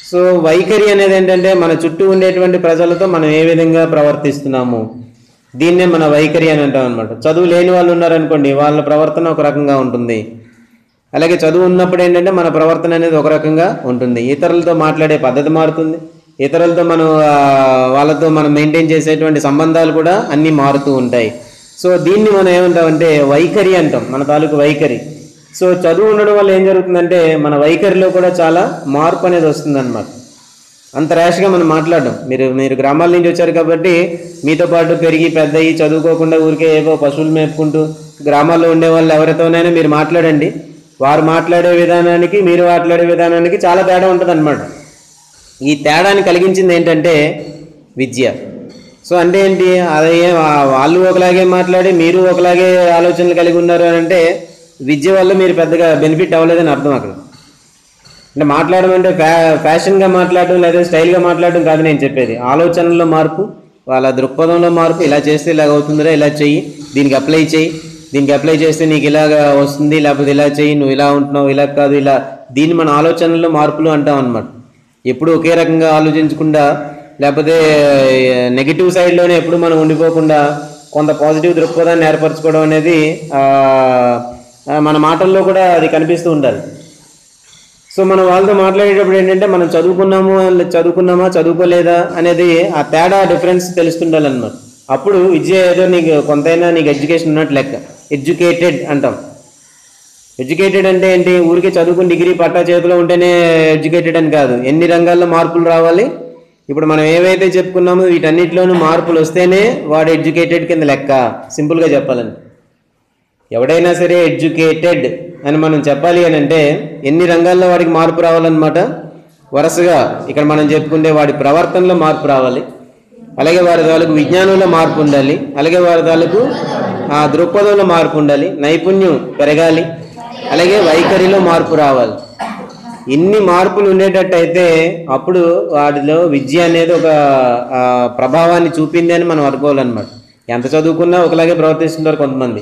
సో వైఖరి అనేది ఏంటంటే మన చుట్టూ ఉండేటువంటి ప్రజలతో మనం ఏ విధంగా ప్రవర్తిస్తున్నాము, దీన్నే మన వైఖరి అని అంటాం అనమాట. చదువు లేని వాళ్ళు ఉన్నారనుకోండి, వాళ్ళ ప్రవర్తన ఒక రకంగా ఉంటుంది. అలాగే చదువు ఉన్నప్పుడు ఏంటంటే మన ప్రవర్తన అనేది ఒక రకంగా ఉంటుంది. ఇతరులతో మాట్లాడే పద్ధతి మారుతుంది, ఇతరులతో మనం వాళ్ళతో మనం మెయింటైన్ చేసేటువంటి సంబంధాలు కూడా అన్నీ మారుతూ ఉంటాయి. సో దీన్ని మనం ఏమంటామంటే వైఖరి అంటాం, మన తాలూకు వైఖరి. సో చదువు ఉండడం వల్ల ఏం జరుగుతుందంటే మన వైఖరిలో కూడా చాలా మార్పు అనేది వస్తుందన్నమాట. అంత ర్యాష్గా మనం మాట్లాడడం. మీరు గ్రామాల నుంచి వచ్చారు కాబట్టి మీతో పాటు పెరిగి పెద్దయి చదువుకోకుండా ఊరికే ఏవో పశువులు మేపుకుంటూ గ్రామాల్లో ఉండే వాళ్ళు ఎవరితోనైనా మీరు మాట్లాడండి, వారు మాట్లాడే విధానానికి మీరు మాట్లాడే విధానానికి చాలా తేడా ఉంటుంది అన్నమాట. ఈ తేడాన్ని కలిగించింది ఏంటంటే విద్య. సో అంటే ఏంటి, అదే వాళ్ళు ఒకలాగే మాట్లాడి మీరు ఒకలాగే ఆలోచనలు కలిగి ఉన్నారు అని అంటే విద్య వల్ల మీరు పెద్దగా బెనిఫిట్ అవ్వలేదని అర్థం. అక్కడ అంటే మాట్లాడడం అంటే ఫ్యాషన్గా మాట్లాడడం లేదా స్టైల్గా మాట్లాడడం కాదు నేను చెప్పేది. ఆలోచనలో మార్పు, వాళ్ళ దృక్పథంలో మార్పు. ఇలా చేస్తే ఇలాగ అవుతుందిరా, ఇలా చెయ్యి, దీనికి అప్లై చేయి, దీనికి అప్లై చేస్తే నీకు ఇలాగ వస్తుంది, లేకపోతే ఇలా చెయ్యి, నువ్వు ఇలా ఉంటున్నావు, ఇలా కాదు, ఇలా. దీన్ని మన ఆలోచనలో మార్పులు అంటాం అన్నమాట. ఎప్పుడు ఒకే రకంగా ఆలోచించకుండా, లేకపోతే నెగిటివ్ సైడ్లోనే ఎప్పుడు మనం ఉండిపోకుండా కొంత పాజిటివ్ దృక్పథాన్ని ఏర్పరచుకోవడం అనేది మన మాటల్లో కూడా అది కనిపిస్తూ ఉండాలి. సో మనం వాళ్ళతో మాట్లాడేటప్పుడు ఏంటంటే మనం చదువుకున్నామా చదువుకోలేదా అనేది ఆ తేడా డిఫరెన్స్ తెలుస్తుండాలన్నమాట. అప్పుడు విద్య ఏదో నీకు కొంతైనా నీకు ఎడ్యుకేషన్ ఉన్నట్టు లెక్క. ఎడ్యుకేటెడ్ అంటాం. ఎడ్యుకేటెడ్ అంటే ఏంటి, ఊరికే చదువుకుని డిగ్రీ పట్టా చేతిలో ఉంటేనే ఎడ్యుకేటెడ్ అని కాదు. ఎన్ని రంగాల్లో మార్పులు రావాలి. ఇప్పుడు మనం ఏవైతే చెప్పుకున్నామో వీటన్నిటిలోనూ మార్పులు వస్తేనే వాడు ఎడ్యుకేటెడ్ కింద లెక్క. సింపుల్గా చెప్పాలండి, ఎవడైనా సరే ఎడ్యుకేటెడ్ అని మనం చెప్పాలి అని అంటే ఎన్ని రంగాల్లో వాడికి మార్పు రావాలన్నమాట. వరుసగా ఇక్కడ మనం చెప్పుకుంటే వాడి ప్రవర్తనలో మార్పు రావాలి, అలాగే వారి తాలూకు విజ్ఞానంలో మార్పు ఉండాలి, అలాగే వారి తాలూకు దృక్పథంలో మార్పు ఉండాలి, నైపుణ్యం పెరగాలి, అలాగే వైఖరిలో మార్పు రావాలి. ఇన్ని మార్పులు ఉండేటట్టయితే అప్పుడు వాటిలో విద్య అనేది ఒక ప్రభావాన్ని చూపింది అని మనం అనుకోవాలన్నమాట. ఎంత చదువుకున్నా ఒకలాగే ప్రవర్తిస్తుంటారు కొంతమంది.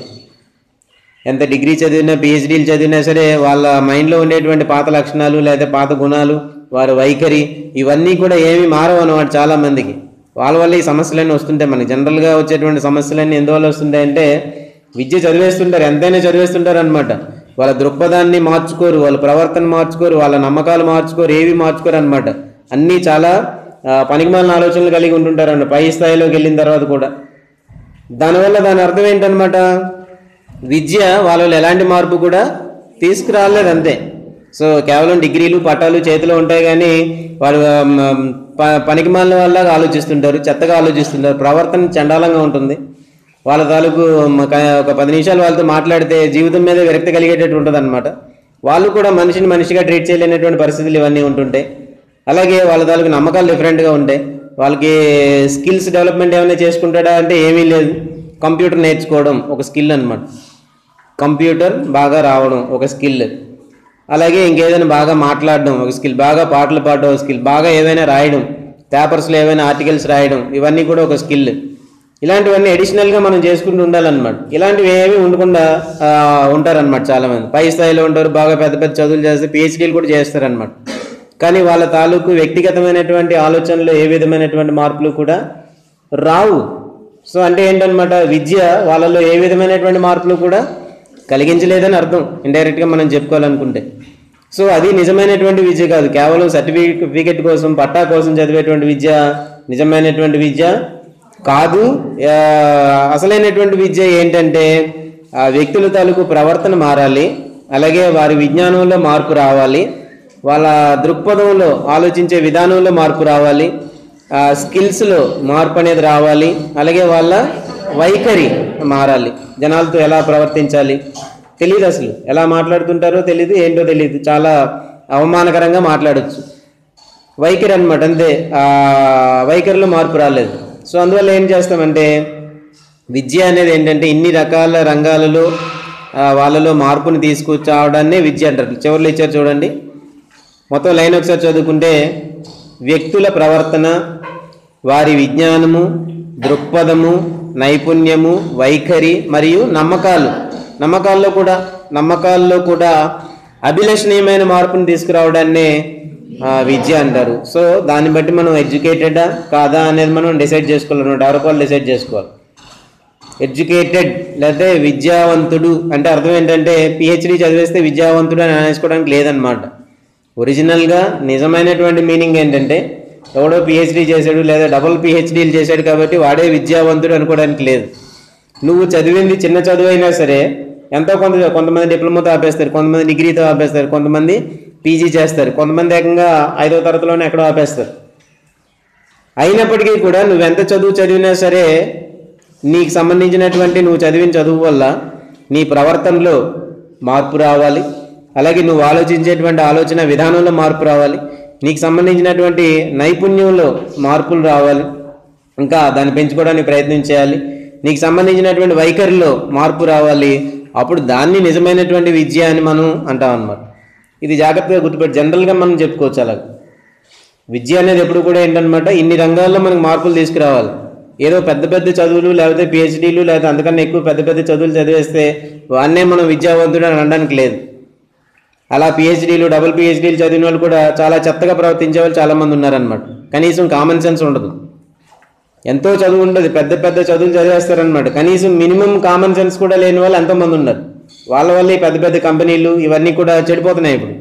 ఎంత డిగ్రీ చదివినా పిహెచ్డీలు చదివినా సరే వాళ్ళ మైండ్లో ఉండేటువంటి పాత లక్షణాలు లేదా పాత గుణాలు, వారి వైఖరి ఇవన్నీ కూడా ఏమీ మారవు అన్నమాట చాలామందికి. వాళ్ళ వల్ల ఈ సమస్యలన్నీ వస్తుంటాయి. మనకి జనరల్గా వచ్చేటువంటి సమస్యలన్నీ ఎందువల్ల వస్తుంటాయంటే విద్య చదివేస్తుంటారు, ఎంతైనా చదివేస్తుంటారు అనమాట. వాళ్ళ దృక్పథాన్ని మార్చుకోరు, వాళ్ళ ప్రవర్తన మార్చుకోరు, వాళ్ళ నమ్మకాలు మార్చుకోరు, ఏవి మార్చుకోరు అనమాట. అన్నీ చాలా పనికిమాలిన ఆలోచనలు కలిగి ఉంటుంటారు అన్నమాట పై స్థాయిలోకి వెళ్ళిన తర్వాత కూడా. దానివల్ల దాని అర్థం ఏంటనమాట, విద్య వాళ్ళలో ఎలాంటి మార్పు కూడా తీసుకురాలేదు అంతే. సో కేవలం డిగ్రీలు పట్టాలు చేతిలో ఉంటాయి కానీ వారు పనికిమాలిన వాళ్ళగా ఆలోచిస్తుంటారు, చెత్తగా ఆలోచిస్తుంటారు, ప్రవర్తన చండాలంగా ఉంటుంది. వాళ్ళ తాలూకు ఒక 10 నిమిషాలు వాళ్ళతో మాట్లాడితే జీవితం మీద విరక్తి కలిగేటట్టు ఉంటుంది అనమాట. వాళ్ళు కూడా మనిషిని మనిషిగా ట్రీట్ చేయలేనటువంటి పరిస్థితులు ఇవన్నీ ఉంటుంటాయి. అలాగే వాళ్ళ తాలూకు నమ్మకాలు డిఫరెంట్గా ఉంటాయి. వాళ్ళకి స్కిల్స్ డెవలప్మెంట్ ఏమైనా చేసుకుంటాడా అంటే ఏమీ లేదు. కంప్యూటర్ నేర్చుకోవడం ఒక స్కిల్ అనమాట. కంప్యూటర్ బాగా రావడం ఒక స్కిల్, అలాగే ఇంకేదైనా బాగా మాట్లాడడం ఒక స్కిల్, బాగా పాటలు పాడడం ఒక స్కిల్, బాగా ఏవైనా రాయడం, పేపర్స్లో ఏవైనా ఆర్టికల్స్ రాయడం ఇవన్నీ కూడా ఒక స్కిల్. ఇలాంటివన్నీ అడిషనల్గా మనం చేసుకుంటూ ఉండాలన్నమాట. ఇలాంటివి ఏమీ ఉండకుండా ఉంటారనమాట చాలామంది. పై స్థాయిలో ఉంటారు, బాగా పెద్ద పెద్ద చదువులు చేస్తారు, పిహెచ్డీలు కూడా చేస్తారనమాట. కానీ వాళ్ళ తాలూకు వ్యక్తిగతమైనటువంటి ఆలోచనలో ఏ విధమైనటువంటి మార్పులు కూడా రావు. సో అంటే ఏంటనమాట, విద్య వాళ్ళలో ఏ విధమైనటువంటి మార్పులు కూడా కలిగించలేదని అర్థం ఇండైరెక్ట్గా మనం చెప్పుకోవాలనుకుంటే. సో అది నిజమైనటువంటి విద్య కాదు. కేవలం సర్టిఫికేట్ కోసం, పట్టా కోసం చదివేటువంటి విద్య నిజమైనటువంటి విద్య కాదు. అసలైనటువంటి విద్య ఏంటంటే వ్యక్తుల తాలూకు ప్రవర్తన మారాలి, అలాగే వారి విజ్ఞానంలో మార్పు రావాలి, వాళ్ళ దృక్పథంలో ఆలోచించే విధానంలో మార్పు రావాలి, స్కిల్స్లో మార్పు అనేది రావాలి, అలాగే వాళ్ళ వైఖరి మారాలి. జనాలతో ఎలా ప్రవర్తించాలి తెలియదు, అసలు ఎలా మాట్లాడుతుంటారో తెలియదు, ఏంటో తెలియదు, చాలా అవమానకరంగా మాట్లాడచ్చు. వైఖరి అనమాట అంతే. వైఖరిలో మార్పు రాలేదు. సో అందువల్ల ఏం చేస్తామంటే విద్య అనేది ఏంటంటే ఇన్ని రకాల రంగాలలో వాళ్ళలో మార్పుని తీసుకొచ్చావడాన్నే విద్య అంటారు. చివరిలో ఇచ్చారు చూడండి, మొత్తం లైన్ ఒకసారి చదువుకుంటే వ్యక్తుల ప్రవర్తన, వారి విజ్ఞానము, దృక్పథము, నైపుణ్యము, వైఖరి మరియు నమ్మకాల్లో కూడా అభిలషణీయమైన మార్పుని తీసుకురావడాన్నే విద్య అంటారు. సో దాన్ని బట్టి మనం ఎడ్యుకేటెడా కాదా అనేది మనం డిసైడ్ చేసుకోవాలి, ఎవరికి వాళ్ళు డిసైడ్ చేసుకోవాలి. ఎడ్యుకేటెడ్ లేకపోతే విద్యావంతుడు అంటే అర్థం ఏంటంటే పిహెచ్డి చదివేస్తే విద్యావంతుడు అని అనేసుకోవడానికి లేదనమాట. ఒరిజినల్గా నిజమైనటువంటి మీనింగ్ ఏంటంటే ఎవడో పిహెచ్డి చేశాడు లేదా డబుల్ పిహెచ్డీలు చేశాడు కాబట్టి వాడే విద్యావంతుడు అనుకోవడానికి లేదు. నువ్వు చదివింది చిన్న చదువు అయినా సరే ఎంతో కొంతమంది డిప్లొమాతో ఆపేస్తారు, కొంతమంది డిగ్రీతో ఆపేస్తారు, కొంతమంది పీజీ చేస్తారు, కొంతమంది ఏకంగా 5వ తరగతిలోనే ఎక్కడో ఆపేస్తారు. అయినప్పటికీ కూడా నువ్వెంత చదువు చదివినా సరే నీకు సంబంధించినటువంటి నువ్వు చదివిన చదువు వల్ల నీ ప్రవర్తనలో మార్పు రావాలి, అలాగే నువ్వు ఆలోచించేటువంటి ఆలోచన విధానంలో మార్పు రావాలి, నీకు సంబంధించినటువంటి నైపుణ్యంలో మార్పులు రావాలి, ఇంకా దాన్ని పెంచుకోవడానికి ప్రయత్నం చేయాలి, నీకు సంబంధించినటువంటి వైఖరిలో మార్పు రావాలి. అప్పుడు దాన్ని నిజమైనటువంటి విద్య అని మనం అంటాం అన్నమాట. ఇది జాగ్రత్తగా గుర్తుపెట్టి జనరల్గా మనం చెప్పుకోవచ్చు. అలాగే విద్య అనేది ఎప్పుడు కూడా ఏంటనమాట ఇన్ని రంగాల్లో మనకు మార్పులు తీసుకురావాలి. ఏదో పెద్ద పెద్ద చదువులు లేకపోతే పిహెచ్డీలు లేకపోతే అంతకన్నా ఎక్కువ పెద్ద పెద్ద చదువులు చదివేస్తే వాన్నే మనం విద్యావంతుడు అని అనడానికి లేదు. అలా పిహెచ్డీలు డబుల్ పిహెచ్డీలు చదివిన వాళ్ళు కూడా చాలా చెత్తగా ప్రవర్తించే వాళ్ళు చాలామంది ఉన్నారనమాట. కనీసం కామన్ సెన్స్ ఉండదు. ఎంతో చదువు ఉండదు, పెద్ద పెద్ద చదువులు చదివేస్తారనమాట, కనీసం మినిమం కామన్ సెన్స్ కూడా లేని వాళ్ళు ఎంతోమంది ఉన్నారు. వాళ్ళ వల్ల ఈ పెద్ద పెద్ద కంపెనీలు ఇవన్నీ కూడా చెడిపోతున్నాయి. ఇప్పుడు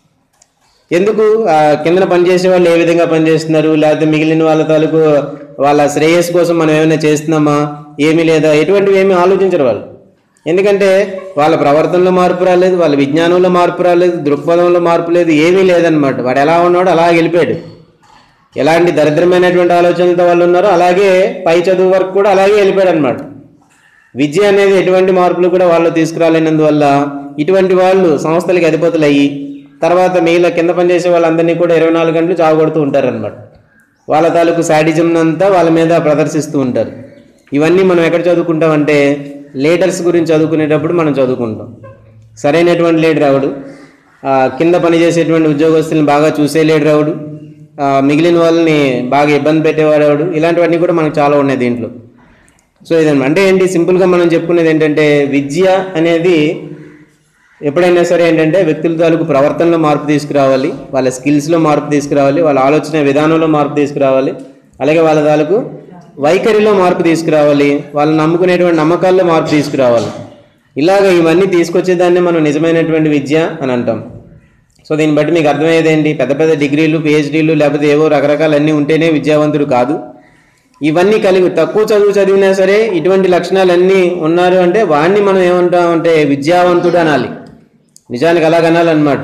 ఎందుకు కిందన పనిచేసే వాళ్ళు ఏ విధంగా పనిచేస్తున్నారు, లేకపోతే మిగిలిన వాళ్ళ తాలూకు వాళ్ళ శ్రేయస్సు కోసం మనం ఏమైనా చేస్తున్నామా, ఏమీ లేదా, ఎటువంటివి ఏమీ ఆలోచించరు వాళ్ళు. ఎందుకంటే వాళ్ళ ప్రవర్తనలో మార్పు రాలేదు, వాళ్ళ విజ్ఞానంలో మార్పు రాలేదు, దృక్పథంలో మార్పు లేదు, ఏమీ లేదనమాట. వాడు ఎలా ఉన్నాడో అలా వెళ్ళిపోయాడు. ఎలాంటి దరిద్రమైనటువంటి ఆలోచనలతో వాళ్ళు ఉన్నారో అలాగే పై చదువు వరకు కూడా అలాగే వెళ్ళిపోయాడు అనమాట. విద్య అనేది ఎటువంటి మార్పులు కూడా వాళ్ళు తీసుకురాలేనందువల్ల ఇటువంటి వాళ్ళు సంస్థలకి అధిపతులు అయ్యి తర్వాత మిగిలిన కింద పనిచేసే వాళ్ళందరినీ కూడా 24 గంటలు చావగొడుతూ ఉంటారనమాట. వాళ్ళ తాలూకు శాడిజం అంతా వాళ్ళ మీద ప్రదర్శిస్తూ ఉంటారు. ఇవన్నీ మనం ఎక్కడ చదువుకుంటామంటే లీడర్స్ గురించి చదువుకునేటప్పుడు మనం చదువుకుంటాం. సరైనటువంటి లీడర్ ఎవడు, కింద పనిచేసేటువంటి ఉద్యోగస్తుల్ని బాగా చూసే లీడర్ ఎవడు, మిగిలిన వాళ్ళని బాగా ఇబ్బంది పెట్టేవాడు ఎవడు, ఇలాంటివన్నీ కూడా మనకు చాలా ఉన్నాయి దీంట్లో. సో ఇదన్నమాట. అంటే ఏంటి, సింపుల్గా మనం చెప్పుకునేది ఏంటంటే విద్య అనేది ఎప్పుడైనా సరే ఏంటంటే వ్యక్తుల తాలూకు ప్రవర్తనలో మార్పు తీసుకురావాలి, వాళ్ళ స్కిల్స్లో మార్పు తీసుకురావాలి, వాళ్ళ ఆలోచన విధానంలో మార్పు తీసుకురావాలి, అలాగే వాళ్ళ తాలూకు వైఖరిలో మార్పు తీసుకురావాలి, వాళ్ళు నమ్ముకునేటువంటి నమ్మకాల్లో మార్పు తీసుకురావాలి. ఇలాగ ఇవన్నీ తీసుకొచ్చేదాన్ని మనం నిజమైనటువంటి విద్య అని అంటాం. సో దీన్ని బట్టి మీకు అర్థమయ్యేది ఏంటి, పెద్ద పెద్ద డిగ్రీలు పిహెచ్డీలు లేకపోతే ఏవో రకరకాలన్నీ ఉంటేనే విద్యావంతుడు కాదు. ఇవన్నీ కలిగి తక్కువ చదువు చదివినా సరే ఇటువంటి లక్షణాలన్నీ ఉన్నారు అంటే వాడిని మనం ఏమంటామంటే విద్యావంతుడు అనాలి. నిజానికి అలాగనాలన్నమాట.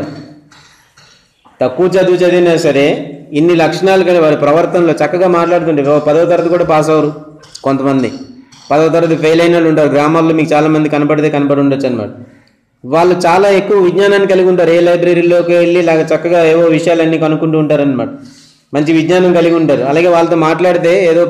తక్కువ చదువు చదివినా సరే ఇన్ని లక్షణాలు కలిగి వారి ప్రవర్తనలో చక్కగా మాట్లాడుతుంటే 10వ తరగతి కూడా పాస్ అవ్వరు కొంతమంది, 10వ తరగతి ఫెయిల్ అయిన వాళ్ళు ఉంటారు. గ్రామాల్లో మీకు చాలామంది కనబడి ఉండొచ్చు అనమాట. వాళ్ళు చాలా ఎక్కువ విజ్ఞానాన్ని కలిగి ఉంటారు. ఏ లైబ్రరీలోకి వెళ్ళి ఇలాగ చక్కగా ఏవో విషయాలన్నీ కనుక్కుంటూ ఉంటారనమాట. మంచి విజ్ఞానం కలిగి ఉంటారు. అలాగే వాళ్ళతో మాట్లాడితే ఏదో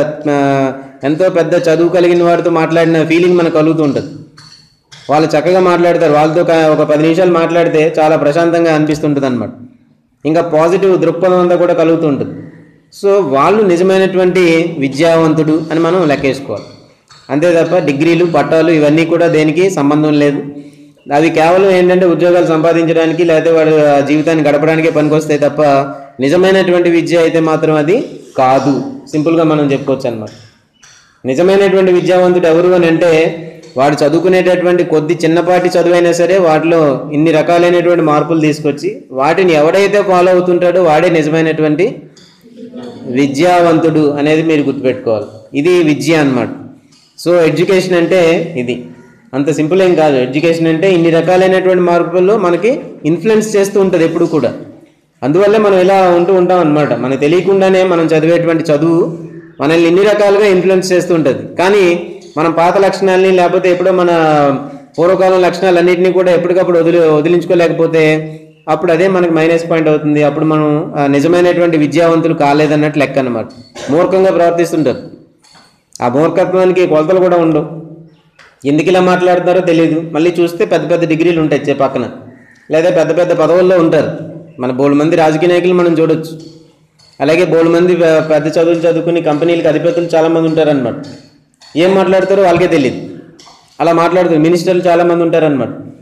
ఎంతో పెద్ద చదువు కలిగిన వారితో మాట్లాడిన ఫీలింగ్ మనకు కలుగుతూ ఉంటుంది. వాళ్ళు చక్కగా మాట్లాడతారు. వాళ్ళతో ఒక 10 నిమిషాలు మాట్లాడితే చాలా ప్రశాంతంగా అనిపిస్తుంటుంది అనమాట. ఇంకా పాజిటివ్ దృక్పథం అంతా కూడా కలుగుతూ ఉంటుంది. సో వాళ్ళు నిజమైనటువంటి విద్యావంతుడు అని మనం లెక్కేసుకోవాలి. అంతే తప్ప డిగ్రీలు పట్టాలు ఇవన్నీ కూడా దేనికి సంబంధం లేదు. అవి కేవలం ఏంటంటే ఉద్యోగాలు సంపాదించడానికి లేకపోతే వాడు జీవితాన్ని గడపడానికే పనికొస్తాయి తప్ప నిజమైనటువంటి విద్య అయితే మాత్రం అది కాదు. సింపుల్గా మనం చెప్పుకోవచ్చు అన్నమాట. నిజమైనటువంటి విద్యావంతుడు ఎవరు అని అంటే వాడు చదువుకునేటటువంటి కొద్ది చిన్నపాటి చదువైనా సరే వాటిలో ఇన్ని రకాలైనటువంటి మార్పులు తీసుకొచ్చి వాటిని ఎవడైతే ఫాలో అవుతుంటాడో వాడే నిజమైనటువంటి విద్యావంతుడు అనేది మీరు గుర్తుపెట్టుకోవాలి. ఇది విద్య అన్నమాట. సో ఎడ్యుకేషన్ అంటే ఇది అంత సింపుల్ ఏం కాదు. ఎడ్యుకేషన్ అంటే ఇన్ని రకాలైనటువంటి మార్పుల్లో మనకి ఇన్ఫ్లుయెన్స్ చేస్తూ ఉంటుంది ఎప్పుడు కూడా. అందువల్లే మనం ఇలా ఉంటాం అన్నమాట. మనకు తెలియకుండానే మనం చదివేటువంటి చదువు మనల్ని ఇన్ని రకాలుగా ఇన్ఫ్లుయెన్స్ చేస్తూ ఉంటుంది. కానీ మనం పాత లక్షణాలని లేకపోతే ఎప్పుడో మన పూర్వకాలం లక్షణాలన్నింటినీ కూడా ఎప్పటికప్పుడు వదిలించుకోలేకపోతే అప్పుడు అదే మనకి మైనస్ పాయింట్ అవుతుంది. అప్పుడు మనం నిజమైనటువంటి విద్యావంతులు కాలేదన్నట్టు లెక్క అన్నమాట. మూర్ఖంగా ప్రవర్తిస్తుంటారు. ఆ మూర్ఖత్వానికి కొలతలు కూడా ఉండవు. ఎందుకు ఇలా మాట్లాడుతున్నారో తెలియదు. మళ్ళీ చూస్తే పెద్ద పెద్ద డిగ్రీలు ఉంటాయి పక్కన, లేదా పెద్ద పెద్ద పదవుల్లో ఉంటారు. మన బోల్డ్ మంది రాజకీయ నాయకులు మనం చూడొచ్చు. అలాగే బోల్డ్ మంది పెద్ద చదువులు చదువుకుని కంపెనీలకు అధిపతులు చాలామంది ఉంటారనమాట. ఏం మాట్లాడతారో వాళ్ళకే తెలియదు. అలా మాట్లాడుతారు. మినిస్టర్లు చాలామంది ఉంటారనమాట.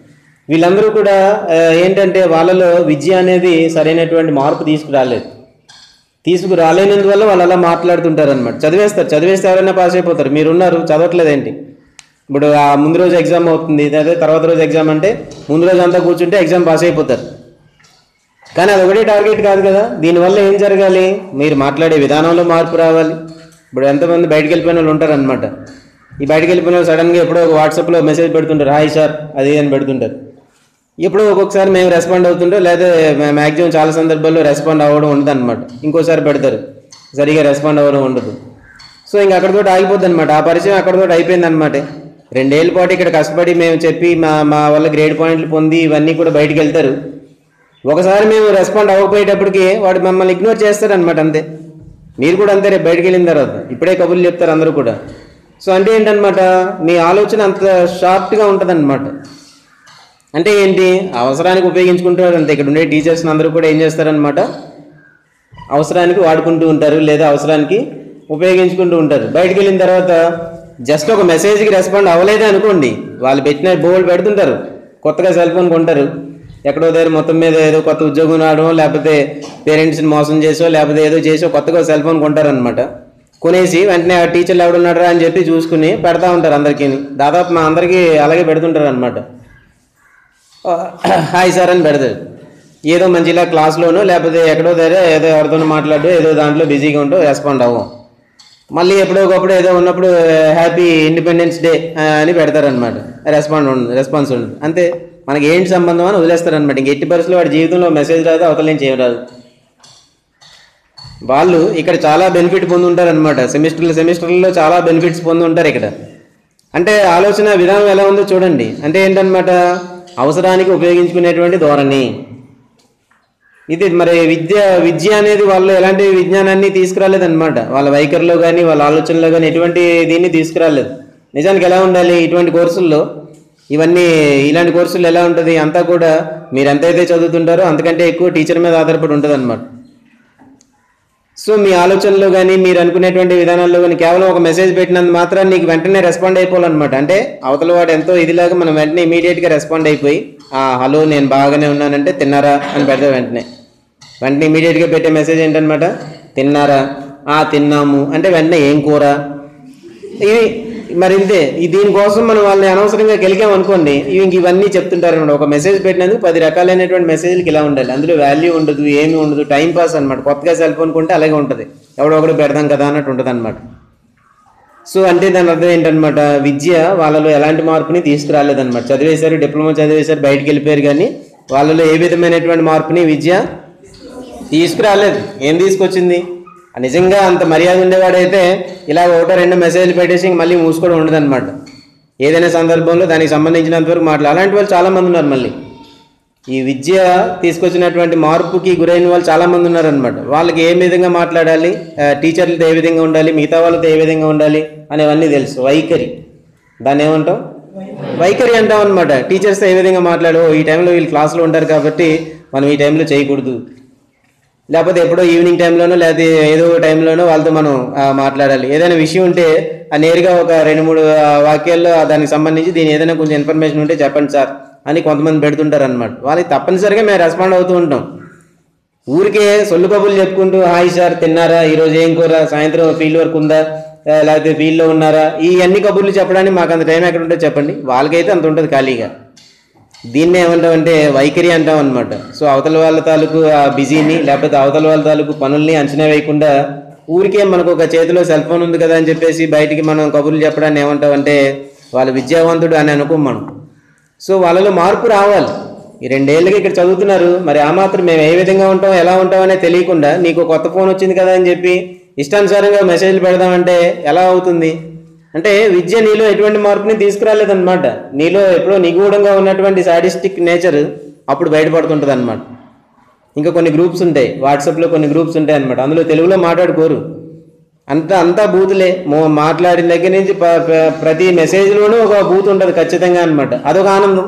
వీళ్ళందరూ కూడా ఏంటంటే వాళ్ళలో విద్య అనేది సరైనటువంటి మార్పు తీసుకురాలేనందువల్ల వాళ్ళు అలా మాట్లాడుతుంటారు అనమాట. చదివేస్తే ఎవరైనా పాస్ అయిపోతారు. మీరున్నారు చదవట్లేదేంటి? ఇప్పుడు ఆ ముందు రోజు ఎగ్జామ్ అవుతుంది, అదే తర్వాత రోజు ఎగ్జామ్ అంటే ముందు రోజు అంతా కూర్చుంటే ఎగ్జామ్ పాస్ అయిపోతారు. కానీ అది ఒకటే టార్గెట్ కాదు కదా. దీనివల్ల ఏం జరగాలి? మీరు మాట్లాడే విధానంలో మార్పు రావాలి. ఇప్పుడు ఎంతమంది బయటకు వెళ్ళిపోయిన వాళ్ళు ఉంటారనమాట. ఈ బయటకు వెళ్ళిపోయిన వాళ్ళు సడన్గా ఎప్పుడో ఒక వాట్సాప్లో మెసేజ్ పెడుతుంటారు, హాయ్ సార్ అది అని పెడుతుంటారు. ఎప్పుడో ఒక్కొక్కసారి మేము రెస్పాండ్ అవుతుంటాం, లేదా మ్యాక్సిమం చాలా సందర్భాల్లో రెస్పాండ్ అవ్వడం ఉండదు అనమాట. ఇంకోసారి పెడతారు, సరిగా రెస్పాండ్ అవ్వడం ఉండదు. సో ఇంక అక్కడితో ఆగిపోద్ది అనమాట. ఆ పరిచయం అక్కడితో అయిపోయింది అనమాట. 2 ఏళ్ళ పాటు ఇక్కడ కష్టపడి మేము చెప్పి మా వల్ల గ్రేడ్ పాయింట్లు పొంది ఇవన్నీ కూడా బయటికి వెళ్తారు. ఒకసారి మేము రెస్పాండ్ అవ్వకపోయేటప్పటికి వాడు మమ్మల్ని ఇగ్నోర్ చేస్తారనమాట. అంతే. మీరు కూడా అంతే. రేపు బయటికి వెళ్ళిన తర్వాత ఇప్పుడే కబుర్లు చెప్తారు అందరూ కూడా. సో అంటే ఏంటనమాట, మీ ఆలోచన అంత షార్ప్గా ఉంటుంది అనమాట. అంటే ఏంటి, అవసరానికి ఉపయోగించుకుంటారు అంతే. ఇక్కడ ఉండే టీచర్స్ అందరూ కూడా ఏం చేస్తారనమాట, అవసరానికి వాడుకుంటూ ఉంటారు, లేదా అవసరానికి ఉపయోగించుకుంటూ ఉంటారు. బయటికి వెళ్ళిన తర్వాత జస్ట్ ఒక మెసేజ్కి రెస్పాండ్ అవ్వలేదే అనుకోండి, వాళ్ళు పెట్టిన బోర్డు పెడుతుంటారు, కొత్తగా సెల్ ఫోన్ కొంటారు, ఎక్కడో దగ్గర మొత్తం మీద ఏదో కొత్త ఉద్యోగం రావడం, లేకపోతే పేరెంట్స్ని మోసం చేసో, లేకపోతే ఏదో చేసో కొత్తగా సెల్ ఫోన్ కొంటారనమాట. కొనేసి వెంటనే ఆ టీచర్లు ఎవడున్నారా అని చెప్పి చూసుకుని పెడతా ఉంటారు అందరికీ. దాదాపు మా అందరికీ అలాగే పెడుతుంటారు అనమాట. హాయ్ సార్ అని పెడతారు. ఏదో మంచిలా క్లాస్లోనో లేకపోతే ఎక్కడో దగ్గర ఏదో ఎవరితోనో మాట్లాడో ఏదో దాంట్లో బిజీగా ఉంటూ రెస్పాండ్ అవ్వం. మళ్ళీ ఎప్పుడో ఒకప్పుడు ఏదో ఉన్నప్పుడు హ్యాపీ ఇండిపెండెన్స్ డే అని పెడతారనమాట. రెస్పాన్స్ ఉండదు. అంతే. మనకి ఏంటి సంబంధం అని వదిలేస్తారనమాట. ఇంక ఎట్టి పరిస్థితుల్లో వాడి జీవితంలో మెసేజ్ రాదు, అవతల నుంచి ఏం రాదు. వాళ్ళు ఇక్కడ చాలా బెనిఫిట్ పొంది ఉంటారనమాట. సెమిస్టర్లలో చాలా బెనిఫిట్స్ పొంది ఉంటారు ఇక్కడ. అంటే ఆలోచన విధానం ఎలా ఉందో చూడండి. అంటే ఏంటనమాట, అవసరానికి ఉపయోగించుకునేటువంటి ధోరణి ఇది. మరి విద్య అనేది వాళ్ళు ఎలాంటి విజ్ఞానాన్ని తీసుకురాలేదన్నమాట. వాళ్ళ వైఖరిలో కానీ వాళ్ళ ఆలోచనలో కానీ ఎటువంటి దీన్ని తీసుకురాలేదు. నిజానికి ఎలా ఉండాలి ఇటువంటి కోర్సుల్లో, ఇలాంటి కోర్సులు ఎలా ఉంటుంది, అంతా కూడా మీరు ఎంతైతే చదువుతుంటారో అంతకంటే ఎక్కువ టీచర్ మీద ఆధారపడి ఉంటుంది అన్నమాట. సో మీ ఆలోచనలో కానీ మీరు అనుకునేటువంటి విధానాల్లో కానీ కేవలం ఒక మెసేజ్ పెట్టినందుకు మాత్రం నీకు వెంటనే రెస్పాండ్ అయిపోవాలన్నమాట. అంటే అవతల వాడు ఎంతో ఇదిలాగా మనం వెంటనే ఇమీడియట్గా రెస్పాండ్ అయిపోయి హలో నేను బాగానే ఉన్నానంటే తిన్నారా అని పెడతాం. వెంటనే ఇమీడియట్గా పెట్టే మెసేజ్ ఏంటనమాట, తిన్నారా, తిన్నాము అంటే వెంటనే ఏం కూర, ఇది మరి ఇంతే. దీనికోసం మనం వాళ్ళని అనవసరంగా గెలికాం అనుకోండి, ఇవన్నీ చెప్తుంటారు అనమాట. ఒక మెసేజ్ పెట్టినందుకు 10 రకాలైనటువంటి మెసేజ్కి ఇలా ఉండాలి. అందులో వాల్యూ ఉండదు, ఏమీ ఉండదు, టైం పాస్ అనమాట. కొత్తగా సెల్ ఫోన్ కొంటే అలాగే ఉంటుంది, ఎవడొకడు పెడదాం కదా అన్నట్టు ఉంటుంది అనమాట. సో అంటే దాని అర్థం ఏంటనమాట, విద్య వాళ్ళలో ఎలాంటి మార్పుని తీసుకురాలేదన్నమాట. చదివేశారు, డిప్లొమా చదివేశారు, బయటికి వెళ్ళిపోయారు, కానీ వాళ్ళలో ఏ విధమైనటువంటి మార్పుని విద్య తీసుకురాలేదు. ఏం తీసుకొచ్చింది? నిజంగా అంత మర్యాద ఉండేవాడైతే ఇలా 1-2 మెసేజ్లు పెట్టేసి మళ్ళీ మూసుకోవడం ఉండదన్నమాట. ఏదైనా సందర్భంలో దానికి సంబంధించినంత వరకు అలాంటి వాళ్ళు చాలామంది ఉన్నారు. మళ్ళీ ఈ విద్య తీసుకొచ్చినటువంటి మార్పుకి గురైన వాళ్ళు చాలామంది ఉన్నారనమాట. వాళ్ళకి ఏ విధంగా మాట్లాడాలి, టీచర్లతో ఏ విధంగా ఉండాలి, మిగతా వాళ్ళతో ఏ విధంగా ఉండాలి అనేవన్నీ తెలుసు. వైఖరి, దాన్ని ఏమంటాం, వైఖరి అంటాం అనమాట. టీచర్స్తో ఏ విధంగా మాట్లాడో, ఈ టైంలో వీళ్ళు క్లాస్లో ఉంటారు కాబట్టి మనం ఈ టైంలో చేయకూడదు, లేకపోతే ఎప్పుడో ఈవినింగ్ టైంలోనో లేకపోతే ఏదో టైంలోనో వాళ్ళతో మనం మాట్లాడాలి. ఏదైనా విషయం ఉంటే నేరుగా ఒక 2-3 వాక్యాల్లో దానికి సంబంధించి దీని ఏదైనా కొంచెం ఇన్ఫర్మేషన్ ఉంటే చెప్పండి సార్ అని కొంతమంది పెడుతుంటారు అనమాట. వాళ్ళకి తప్పనిసరిగా మేము రెస్పాండ్ అవుతూ ఉంటాం. ఊరికే సొల్లు కబుర్లు చెప్పుకుంటూ హాయ్ సార్ తిన్నారా, ఈరోజు ఏం కూర, సాయంత్రం ఫీల్డ్ వర్క్ ఉందా, లేకపోతే ఫీల్డ్లో ఉన్నారా, ఈ అన్ని కబుర్లు చెప్పడానికి మాకు అంత టైం ఎక్కడ ఉంటుందో చెప్పండి. వాళ్ళకైతే అంత ఉంటుంది ఖాళీగా. దీన్నే ఏమంటామంటే వైఖరి అంటాం అనమాట. సో అవతల వాళ్ళ తాలూకు ఆ బిజీని లేకపోతే అవతల వాళ్ళ తాలూకు పనుల్ని అంచనా వేయకుండా ఊరికే మనకు ఒక చేతిలో సెల్ ఫోన్ ఉంది కదా అని చెప్పేసి బయటికి మనం కబుర్లు చెప్పడాన్ని ఏమంటామంటే వాళ్ళు విద్యావంతుడు అని అనుకోం మనం. సో వాళ్ళలో మార్పు రావాలి. ఈ 2 ఏళ్ళకి ఇక్కడ చదువుతున్నారు, మరి ఆ మాత్రం మేము ఏ విధంగా ఉంటాం ఎలా ఉంటామనే తెలియకుండా నీకు కొత్త ఫోన్ వచ్చింది కదా అని చెప్పి ఇష్టానుసారంగా మెసేజ్లు పెడదామంటే ఎలా అవుతుంది? అంటే విద్య నీలో ఎటువంటి మార్పుని తీసుకురాలేదన్నమాట. నీలో ఎప్పుడో నిగూఢంగా ఉన్నటువంటి సాడిస్టిక్ నేచర్ అప్పుడు బయటపడుతుంటుంది అనమాట. ఇంకా కొన్ని గ్రూప్స్ ఉంటాయి, వాట్సాప్లో కొన్ని గ్రూప్స్ ఉంటాయి అనమాట. అందులో తెలుగులో మాట్లాడుకోరు, అంతా బూతులే. మాట్లాడిన దగ్గర నుంచి ప్రతి మెసేజ్లోనూ ఒక బూత్ ఉంటుంది ఖచ్చితంగా అనమాట. అదొక ఆనందం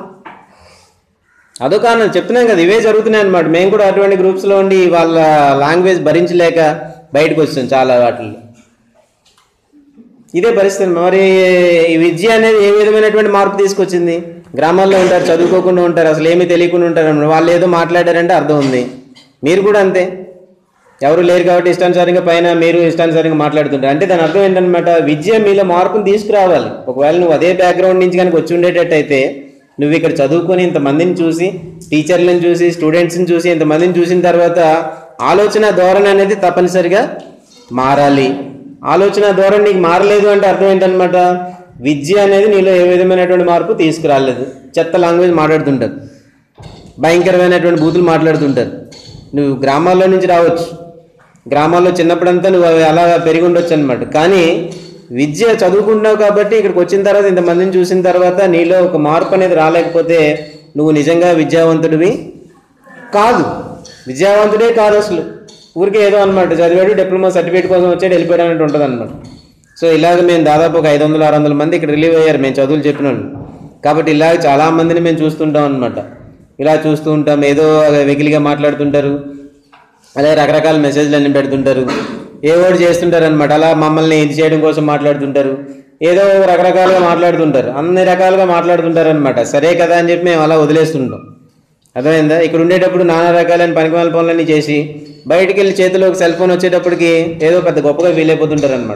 చెప్తున్నాం కదా, ఇవే జరుగుతున్నాయి అనమాట. మేము కూడా అటువంటి గ్రూప్స్లో ఉండి వాళ్ళ లాంగ్వేజ్ భరించలేక బయటకు వచ్చాం చాలా వాటిల్లో. ఇదే పరిస్థితి. మరి ఈ విద్య అనేది ఏ విధమైనటువంటి మార్పు తీసుకొచ్చింది? గ్రామాల్లో ఉంటారు, చదువుకోకుండా ఉంటారు, అసలు ఏమీ తెలియకుండా ఉంటారు అన్నమాట. వాళ్ళు ఏదో మాట్లాడారంటే అర్థం ఉంది. మీరు కూడా అంతే, ఎవరు లేరు కాబట్టి ఇష్టానుసారంగా పైన మీరు ఇష్టానుసారంగా మాట్లాడుతుంటారు. అంటే దాని అర్థం ఏంటనమాట, విద్య మీలో మార్పును తీసుకురావాలి. ఒకవేళ నువ్వు అదే బ్యాక్గ్రౌండ్ నుంచి కనుక వచ్చి ఉండేటట్టయితే, నువ్వు ఇక్కడ చదువుకొని ఇంతమందిని చూసి, టీచర్లను చూసి, స్టూడెంట్స్ని చూసి, ఇంతమందిని చూసిన తర్వాత ఆలోచన ధోరణి అనేది తప్పనిసరిగా మారాలి. ఆలోచన ధోరణి నీకు మారలేదు అంటే అర్థం ఏంటనమాట, విద్య అనేది నీలో ఏ విధమైనటువంటి మార్పు తీసుకురాలేదు. చెత్త లాంగ్వేజ్ మాట్లాడుతుంటారు, భయంకరమైనటువంటి బూతులు మాట్లాడుతుంటారు. నువ్వు గ్రామాల్లో నుంచి రావచ్చు, గ్రామాల్లో చిన్నప్పుడంతా నువ్వు అలా పెరిగి ఉండొచ్చు అనమాట. కానీ విద్య చదువుకుంటున్నావు కాబట్టి ఇక్కడికి వచ్చిన తర్వాత, ఇంతమందిని చూసిన తర్వాత నీలో ఒక మార్పు అనేది రాలేకపోతే నువ్వు నిజంగా విద్యావంతుడివి కాదు. విద్యావంతుడే కాదు అసలు, ఊరికే ఏదో అనమాట, చదివాడు, డిప్లొమా సర్టిఫికేట్ కోసం వచ్చాడు, వెళ్ళిపోయాడు అన్నట్టు ఉంటుంది అనమాట. సో ఇలాగ మేము దాదాపు ఒక 500-600 మంది ఇక్కడ రిలీవ్ అయ్యారు మేము చదువులు చెప్పిన వాళ్ళు. కాబట్టి ఇలాగ చాలామందిని మేము చూస్తుంటాం అనమాట. ఇలా చూస్తూ ఉంటాం, ఏదో వెకిలిగా మాట్లాడుతుంటారు, అలాగే రకరకాల మెసేజ్లు అన్నీ పెడుతుంటారు, ఏవోటి చేస్తుంటారు అనమాట. అలా మమ్మల్ని ఇది చేయడం కోసం మాట్లాడుతుంటారు, ఏదో రకరకాలుగా మాట్లాడుతుంటారు, అన్ని రకాలుగా మాట్లాడుతుంటారు అనమాట. సరే కదా అని చెప్పి మేము అలా వదిలేస్తుంటాం. అర్థమైందా? ఇక్కడ ఉండేటప్పుడు నానా రకాలైన పనికిమాల పనులన్నీ చేసి బయటికి వెళ్ళి చేతిలో ఒక సెల్ ఫోన్ వచ్చేటప్పటికి ఏదో పెద్ద గొప్పగా ఫీల్ అయిపోతుంటారు అనమాట.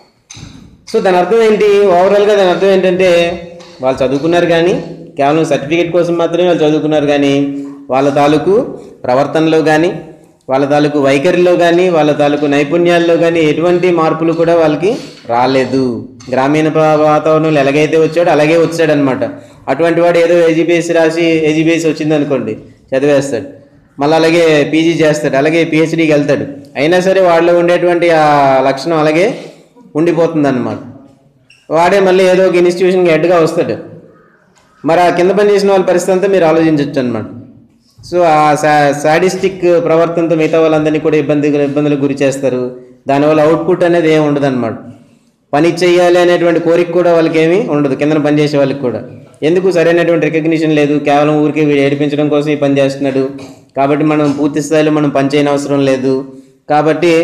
సో దాని అర్థం ఏంటి, ఓవరాల్గా దాని అర్థం ఏంటంటే, వాళ్ళు చదువుకున్నారు కానీ కేవలం సర్టిఫికేట్ కోసం మాత్రమే వాళ్ళు చదువుకున్నారు, కానీ వాళ్ళ తాలూకు ప్రవర్తనలో కానీ, వాళ్ళ తాలూకు వైఖరిలో కానీ, వాళ్ళ తాలూకు నైపుణ్యాల్లో కానీ ఎటువంటి మార్పులు కూడా వాళ్ళకి రాలేదు. గ్రామీణ వాతావరణంలో ఎలాగైతే వచ్చాడో అలాగే వచ్చాడు అనమాట. అటువంటి వాడు ఏదో ఏజీబీఎస్సీ రాసి ఏజీబీఎస్సీ వచ్చింది అనుకోండి, చదివేస్తాడు, మళ్ళీ అలాగే పీజీ చేస్తాడు, అలాగే పిహెచ్డీకి వెళ్తాడు. అయినా సరే వాళ్ళలో ఉండేటువంటి ఆ లక్షణం అలాగే ఉండిపోతుంది అన్నమాట. వాడే మళ్ళీ ఏదో ఒక ఇన్స్టిట్యూషన్కి హెడ్గా వస్తాడు. మరి ఆ కింద పని చేసిన వాళ్ళ పరిస్థితి అంతా మీరు ఆలోచించవచ్చు అనమాట. సో ఆ సాడిస్టిక్ ప్రవర్తనతో మిగతా వాళ్ళందరినీ కూడా ఇబ్బందులకు గురి చేస్తారు. దానివల్ల అవుట్పుట్ అనేది ఏమి ఉండదు అనమాట. పని చేయాలి అనేటువంటి కోరిక కూడా వాళ్ళకి ఏమీ ఉండదు, కింద పనిచేసే వాళ్ళకి కూడా. ఎందుకు, సరైనటువంటి రికగ్నిషన్ లేదు, కేవలం ఊరికి వీడు ఏడిపించడం కోసం ఈ పని చేస్తున్నాడు కాబట్టి మనం పూర్తి స్థాయిలో మనం పని చేయని అవసరం లేదు, కాబట్టి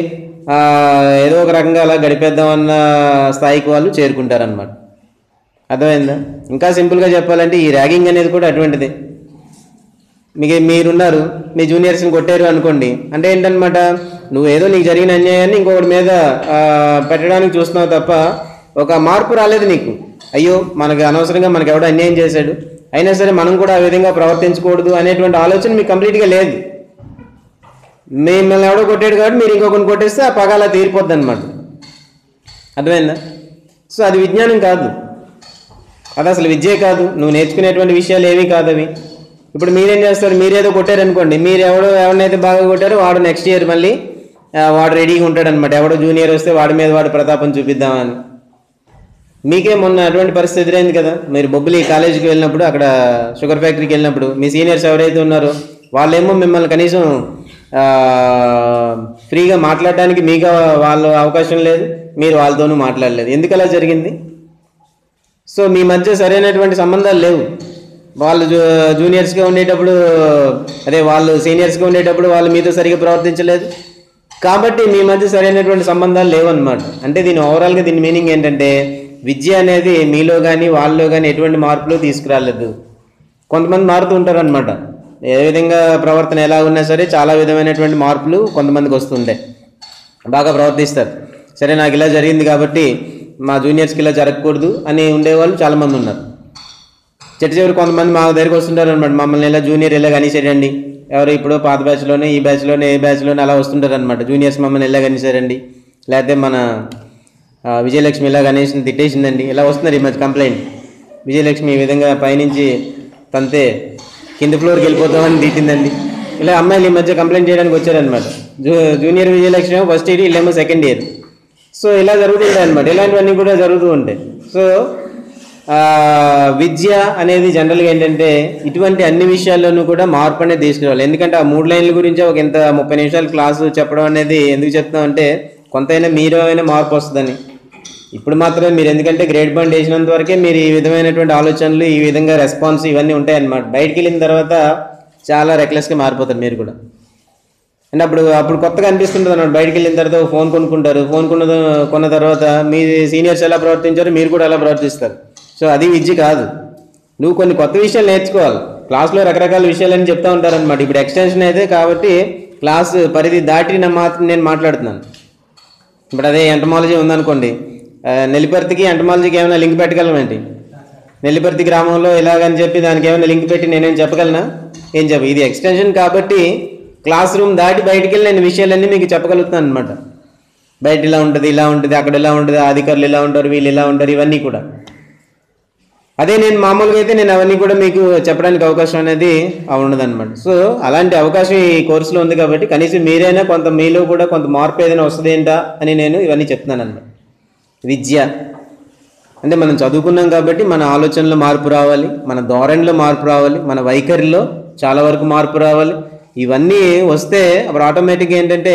ఏదో ఒక రకంగా అలా గడిపేద్దాం అన్న స్థాయికి వాళ్ళు చేరుకుంటారనమాట. అర్థమైందా? ఇంకా సింపుల్గా చెప్పాలంటే ఈ ర్యాగింగ్ అనేది కూడా అటువంటిది. మీరున్నారు, మీ జూనియర్స్ని కొట్టారు అనుకోండి, అంటే ఏంటనమాట, నువ్వు ఏదో నీకు జరిగిన అన్యాయాన్ని ఇంకొకటి మీద పెట్టడానికి చూస్తున్నావు తప్ప ఒక మార్పు రాలేదు నీకు. అయ్యో మనకు అనవసరంగా మనకు ఎవడో అన్యాయం చేశాడు, అయినా సరే మనం కూడా ఆ విధంగా ప్రవర్తించకూడదు అనేటువంటి ఆలోచన మీకు కంప్లీట్గా లేదు. మిమ్మల్ని ఎవడో కొట్టాడు కాబట్టి మీరు ఇంకొకరిని కొట్టేస్తే ఆ పగ అలా తీరిపోద్ది అనమాట. అర్థమైందా? సో అది విజ్ఞానం కాదు, అది అసలు విద్యే కాదు, నువ్వు నేర్చుకునేటువంటి విషయాలు ఏమీ కాదు అవి. ఇప్పుడు మీరేం చేస్తారు, మీరేదో కొట్టారనుకోండి, మీరు ఎవరినైతే బాగా కొట్టారో వాడు నెక్స్ట్ ఇయర్ మళ్ళీ వాడు రెడీగా ఉంటాడు అనమాట. ఎవడో జూనియర్ వస్తే వాడి మీద వాడు ప్రతాపం చూపిద్దామని. మీకే మొన్న అటువంటి పరిస్థితి ఎదురైంది కదా, మీరు బొబ్బిలి కాలేజీకి వెళ్ళినప్పుడు, అక్కడ షుగర్ ఫ్యాక్టరీకి వెళ్ళినప్పుడు మీ సీనియర్స్ ఎవరైతే ఉన్నారో వాళ్ళేమో మిమ్మల్ని కనీసం ఫ్రీగా మాట్లాడడానికి మీకు వాళ్ళు అవకాశం లేదు, మీరు వాళ్ళతోనూ మాట్లాడలేదు. ఎందుకు అలా జరిగింది? సో మీ మధ్య సరైనటువంటి సంబంధాలు లేవు. వాళ్ళు జూనియర్స్గా ఉండేటప్పుడు, అదే వాళ్ళు సీనియర్స్గా ఉండేటప్పుడు వాళ్ళు మీతో సరిగ్గా ప్రవర్తించలేదు కాబట్టి మీ మధ్య సరైనటువంటి సంబంధాలు లేవన్నమాట. అంటే దీని ఓవరాల్గా దీని మీనింగ్ ఏంటంటే, విద్య అనేది మీలో కానీ వాళ్ళలో కానీ ఎటువంటి మార్పులు తీసుకురాలేదు. కొంతమంది మారుతూ ఉంటారు అనమాట, ఏ విధంగా ప్రవర్తన ఎలా ఉన్నా సరే చాలా విధమైనటువంటి మార్పులు కొంతమందికి వస్తుంటాయి. బాగా ప్రవర్తిస్తారు, సరే నాకు ఇలా జరిగింది కాబట్టి మా జూనియర్స్కి ఇలా జరగకూడదు అని ఉండేవాళ్ళు చాలామంది ఉన్నారు. చివరి కొంతమంది మా దగ్గరికి వస్తుంటారు అనమాట, మమ్మల్ని ఇలా జూనియర్ ఇలా కనిసేయండి, ఎవరు ఇప్పుడు పాత బ్యాచ్లోనే ఈ బ్యాచ్లోనే ఏ బ్యాచ్లోనే అలా వస్తుంటారు అనమాట. జూనియర్స్ మమ్మల్ని ఇలా కనిసారండి, లేకపోతే మన విజయలక్ష్మి ఇలా కనీసం తిట్టేసిందండి, ఇలా వస్తున్నారు ఈ మధ్య కంప్లైంట్. విజయలక్ష్మి ఈ విధంగా పైనుంచి తంతే కింద ఫ్లోర్కి వెళ్ళిపోతామని తిట్టిందండి. ఇలా అమ్మాయిలు ఈ మధ్య కంప్లైంట్ చేయడానికి వచ్చారనమాట. జూనియర్ విజయలక్ష్మి ఫస్ట్ ఇయర్, వీళ్ళేమో సెకండ్ ఇయర్. సో ఇలా జరుగుతుంటాయి అనమాట, ఇలాంటివన్నీ కూడా జరుగుతూ ఉంటాయి. సో విద్య అనేది జనరల్గా ఏంటంటే ఇటువంటి అన్ని విషయాల్లోనూ కూడా మార్పు అనేది తీసుకురావాలి. ఎందుకంటే ఆ 3 లైన్ల గురించి ఒక ఇంత 30 నిమిషాలు క్లాసు చెప్పడం అనేది ఎందుకు చెప్తామంటే, కొంతైనా మీరు అయినా మార్పు వస్తుందని. ఇప్పుడు మాత్రమే మీరు, ఎందుకంటే గ్రేడ్ పాయింట్ వేసినంత వరకే మీరు ఈ విధమైనటువంటి ఆలోచనలు, ఈ విధంగా రెస్పాన్స్ ఇవన్నీ ఉంటాయన్నమాట. బయటికి వెళ్ళిన తర్వాత చాలా రెక్లెస్గా మారిపోతారు మీరు కూడా. అంటే అప్పుడు కొత్తగా అనిపిస్తుంటుంది అన్నమాట. బయటికి వెళ్ళిన తర్వాత ఫోన్ కొనుక్కుంటారు, ఫోన్ కొన్న తర్వాత మీ సీనియర్స్ ఎలా ప్రవర్తించారో మీరు కూడా అలా ప్రవర్తిస్తారు. సో అది విద్య కాదు. నువ్వు కొన్ని కొత్త విషయాలు నేర్చుకోవాలి. క్లాస్లో రకరకాల విషయాలని చెప్తూ ఉంటారనమాట. ఇప్పుడు ఎక్స్టెన్షన్ అయితే కాబట్టి క్లాస్ పరిధి దాటి మాత్రం నేను మాట్లాడుతున్నాను. ఇప్పుడు అదే ఎంటమాలజీ ఉందనుకోండి, నెల్లిపర్తికి ఎంటమాలజీకి ఏమైనా లింక్ పెట్టగలమేంటి? నెల్లిపర్తి గ్రామంలో ఇలాగని చెప్పి దానికి ఏమైనా లింక్ పెట్టి నేనేం చెప్పగలనా? ఏం చెప్ప. ఇది ఎక్స్టెన్షన్ కాబట్టి క్లాస్ రూమ్ దాటి బయటికి వెళ్ళి నేను విషయాలన్నీ మీకు చెప్పగలుగుతాను అనమాట. బయట ఇలా ఉంటుంది, ఇలా ఉంటుంది, అక్కడ ఇలా ఉంటుంది, అధికారులు ఇలా ఉంటారు, వీళ్ళు ఇలా ఉంటారు, ఇవన్నీ కూడా. అదే నేను మామూలుగా అయితే నేను అవన్నీ కూడా మీకు చెప్పడానికి అవకాశం అనేది ఉండదన్నమాట. సో అలాంటి అవకాశం ఈ కోర్సులో ఉంది కాబట్టి కనీసం మీరైనా కొంత మీలో కూడా కొంత మార్పు ఏదైనా వస్తుంది ఏంటా అని నేను ఇవన్నీ చెప్తున్నాను అన్నమాట. విద్య అంటే మనం చదువుకున్నాం కాబట్టి మన ఆలోచనలో మార్పు రావాలి, మన ధోరణిలో మార్పు రావాలి, మన వైఖరిలో చాలా వరకు మార్పు రావాలి. ఇవన్నీ వస్తే అప్పుడు ఆటోమేటిక్గా ఏంటంటే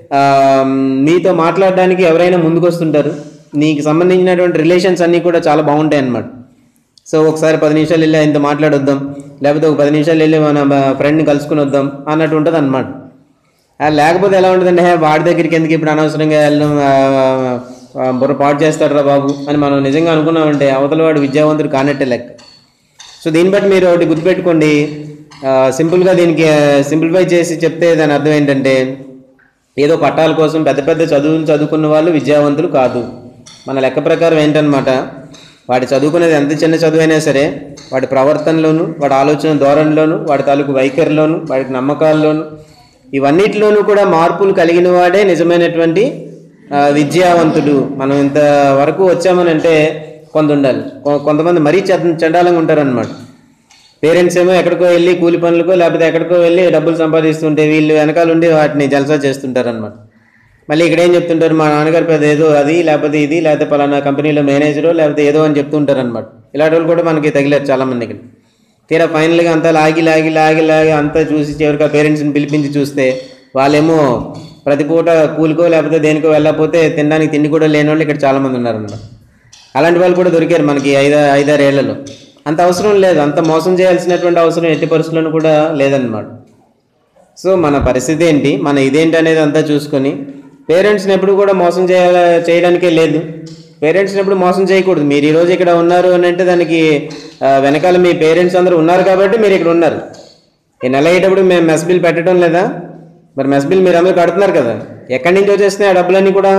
మీతో మాట్లాడడానికి ఎవరైనా ముందుకు వస్తుంటారు. నీకు సంబంధించినటువంటి రిలేషన్స్ అన్నీ కూడా చాలా బాగుంటాయి అన్నమాట. సో ఒకసారి 10 నిమిషాలు వెళ్ళి ఆయనతో మాట్లాడొద్దాం, లేకపోతే ఒక 10 నిమిషాలు వెళ్ళి మన ఫ్రెండ్ని కలుసుకుని వద్దాం అన్నట్టు ఉంటుంది అనమాట. లేకపోతే ఎలా ఉంటుందంటే వాడి దగ్గరికి ఎందుకు ఇప్పుడు అనవసరంగా వెళ్ళడం, బుర్ర పాటు చేస్తాడురా బాబు అని మనం నిజంగా అనుకున్నామంటే అవతల వాడు విద్యావంతుడు కానట్టే లెక్క. సో దీన్ని బట్టి మీరు ఒకటి గుర్తుపెట్టుకోండి. సింపుల్గా దీనికి సింప్లిఫై చేసి చెప్తే దాని అర్థం ఏంటంటే ఏదో పట్టాల కోసం పెద్ద పెద్ద చదువులు చదువుకున్న వాళ్ళు విద్యావంతులు కాదు. మన లెక్క ప్రకారం ఏంటన్నమాట, వాడి చదువుకునేది ఎంత చిన్న చదువైనా సరే వాడి ప్రవర్తనలోను, వాడి ఆలోచన ధోరణిలోను, వాడి తాలూకు వైఖరిలోను, వాడికి నమ్మకాల్లోను, ఇవన్నిటిలోనూ కూడా మార్పులు కలిగిన వాడే నిజమైనటువంటి విద్యావంతుడు. మనం ఇంతవరకు వచ్చామని అంటే కొంత ఉండాలి. కొంతమంది మరీ చండాలంగా ఉంటారనమాట. పేరెంట్స్ ఏమో ఎక్కడికో వెళ్ళి కూలి పనులకో లేకపోతే ఎక్కడికో వెళ్ళి డబ్బులు సంపాదిస్తుంటే వీళ్ళు వెనకాల ఉండి వాటిని జల్సా చేస్తుంటారనమాట. మళ్ళీ ఇక్కడ ఏం చెప్తుంటారు, మా నాన్నగారు పెద్ద ఏదో అది లేకపోతే ఇది లేకపోతే పలానా కంపెనీలో మేనేజరో లేకపోతే ఏదో అని చెప్తుంటారు అనమాట. ఇలాంటి వాళ్ళు కూడా మనకి తగిలారు చాలామందికి. తీరా ఫైనల్గా అంతా లాగి లాగి లాగి లాగి అంతా చూసి చివరికి ఆ పేరెంట్స్ని పిలిపించి చూస్తే వాళ్ళేమో ప్రతి పూట కూలికో లేకపోతే దేనికో వెళ్ళకపోతే తినడానికి తిండి కూడా లేని వాళ్ళు ఇక్కడ చాలామంది ఉన్నారన్నమాట. అలాంటి వాళ్ళు కూడా దొరికారు మనకి 5-6 ఏళ్లలో. అంత అవసరం లేదు, అంత మోసం చేయాల్సినటువంటి అవసరం ఎట్టి పరిస్థితుల్లో కూడా లేదన్నమాట. సో మన పరిస్థితి ఏంటి, మన ఇదేంటి అనేది అంతా చూసుకొని పేరెంట్స్ని ఎప్పుడు కూడా మోసం చేయడానికే లేదు. పేరెంట్స్ని ఎప్పుడు మోసం చేయకూడదు. మీరు ఈరోజు ఇక్కడ ఉన్నారు అని అంటే దానికి వెనకాల మీ పేరెంట్స్ అందరూ ఉన్నారు కాబట్టి మీరు ఇక్కడ ఉన్నారు. ఈ నెల అయ్యేటప్పుడు మేము మెస్ బిల్ పెట్టడం లేదా? మరి మెస్ బిల్ మీరు అందరూ కడుతున్నారు కదా. ఎక్కడి నుంచి వచ్చేస్తున్నాయి ఆ డబ్బులన్నీ కూడా?